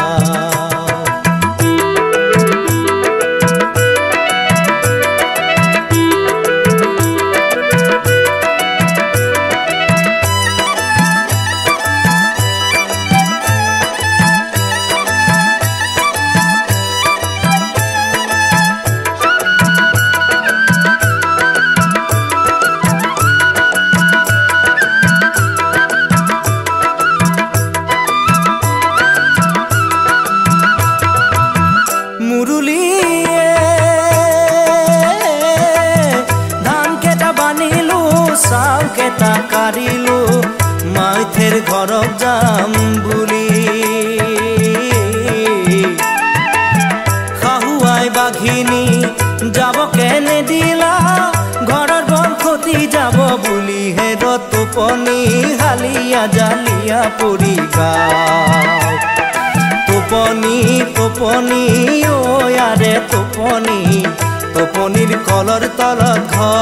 মাইথেৰ ঘৰত যাম বুলি শাহুৱাই বাঘিনী যাব কেনে দিলা ঘৰৰ বন ক্ষতি যাব বুলি হেৰ টোপনি হালিয়া জালিয়া পৰি গা টোপনি টোপনি ও ইয়ারে টোপনি টোপনির কলর তলত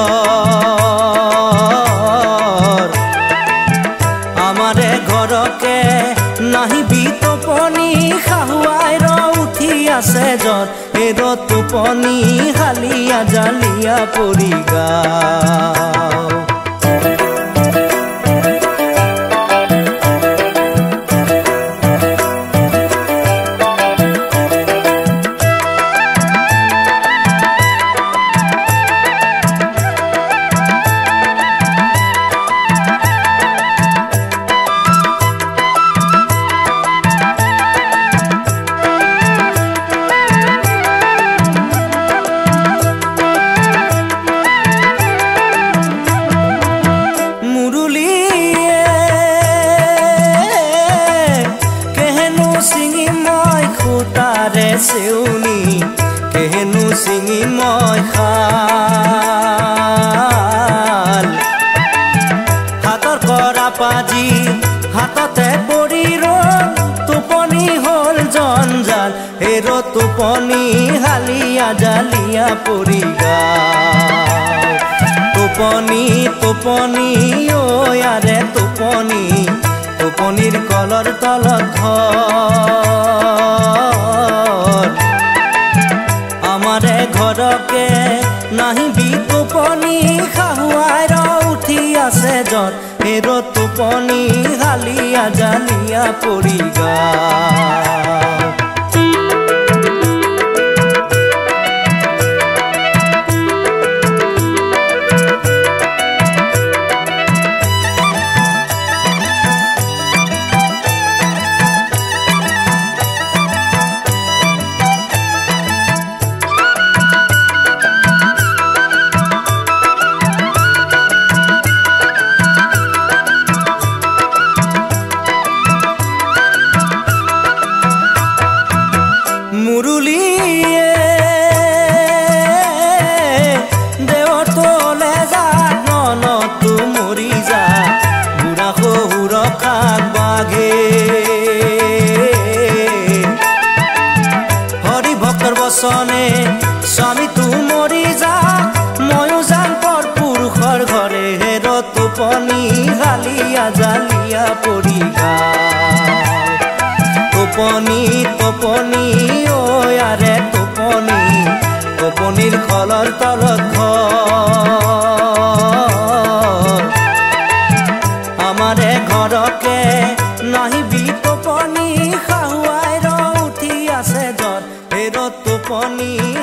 ঘর আমারে ঘরকে নাহিবি টোপনি খাহুয়াই র উঠি আছে জ্বর এর টোপনি হালিয়া জালিয়া পৰি গাও সেউনি কেহেনু চিঙি মই খাল হাতৰ কৰা পাজি হাততে পৰি ৰল টোপনি হ'ল জঞ্জাল হেৰ টোপনি হালিয়া জালিয়া পৰি গাও টোপনি টোপনি ও ইয়াৰে টোপনি টোপনিৰ কলৰ তলত ঘৰ আমারে ঘরকে নাহিবি টোপনি খাহুয়াই র উঠি আছে জ্বর এর টোপনি হালিয়া জালিয়া পৰি গাও মুরুলিয়ে দেওর তোলে যা নন তু মরি যা বুড়া শহুর খাক বাঘে হরি ভক্তর বচনে স্বামী তু মরি যা ময়ো যাম পর পুৰুষৰ ঘৰে হেৰ টোপনি হালিয়া জালিয়া পৰি গাও টোপনি টোপনি ও ইয়াৰে টোপনি টোপনিৰ কলৰ তলত ঘৰ আমাৰে ঘৰকে নাহিবি টোপনি খাহুৱাই ৰ উঠি আছে জ্বৰ হেৰ টোপনি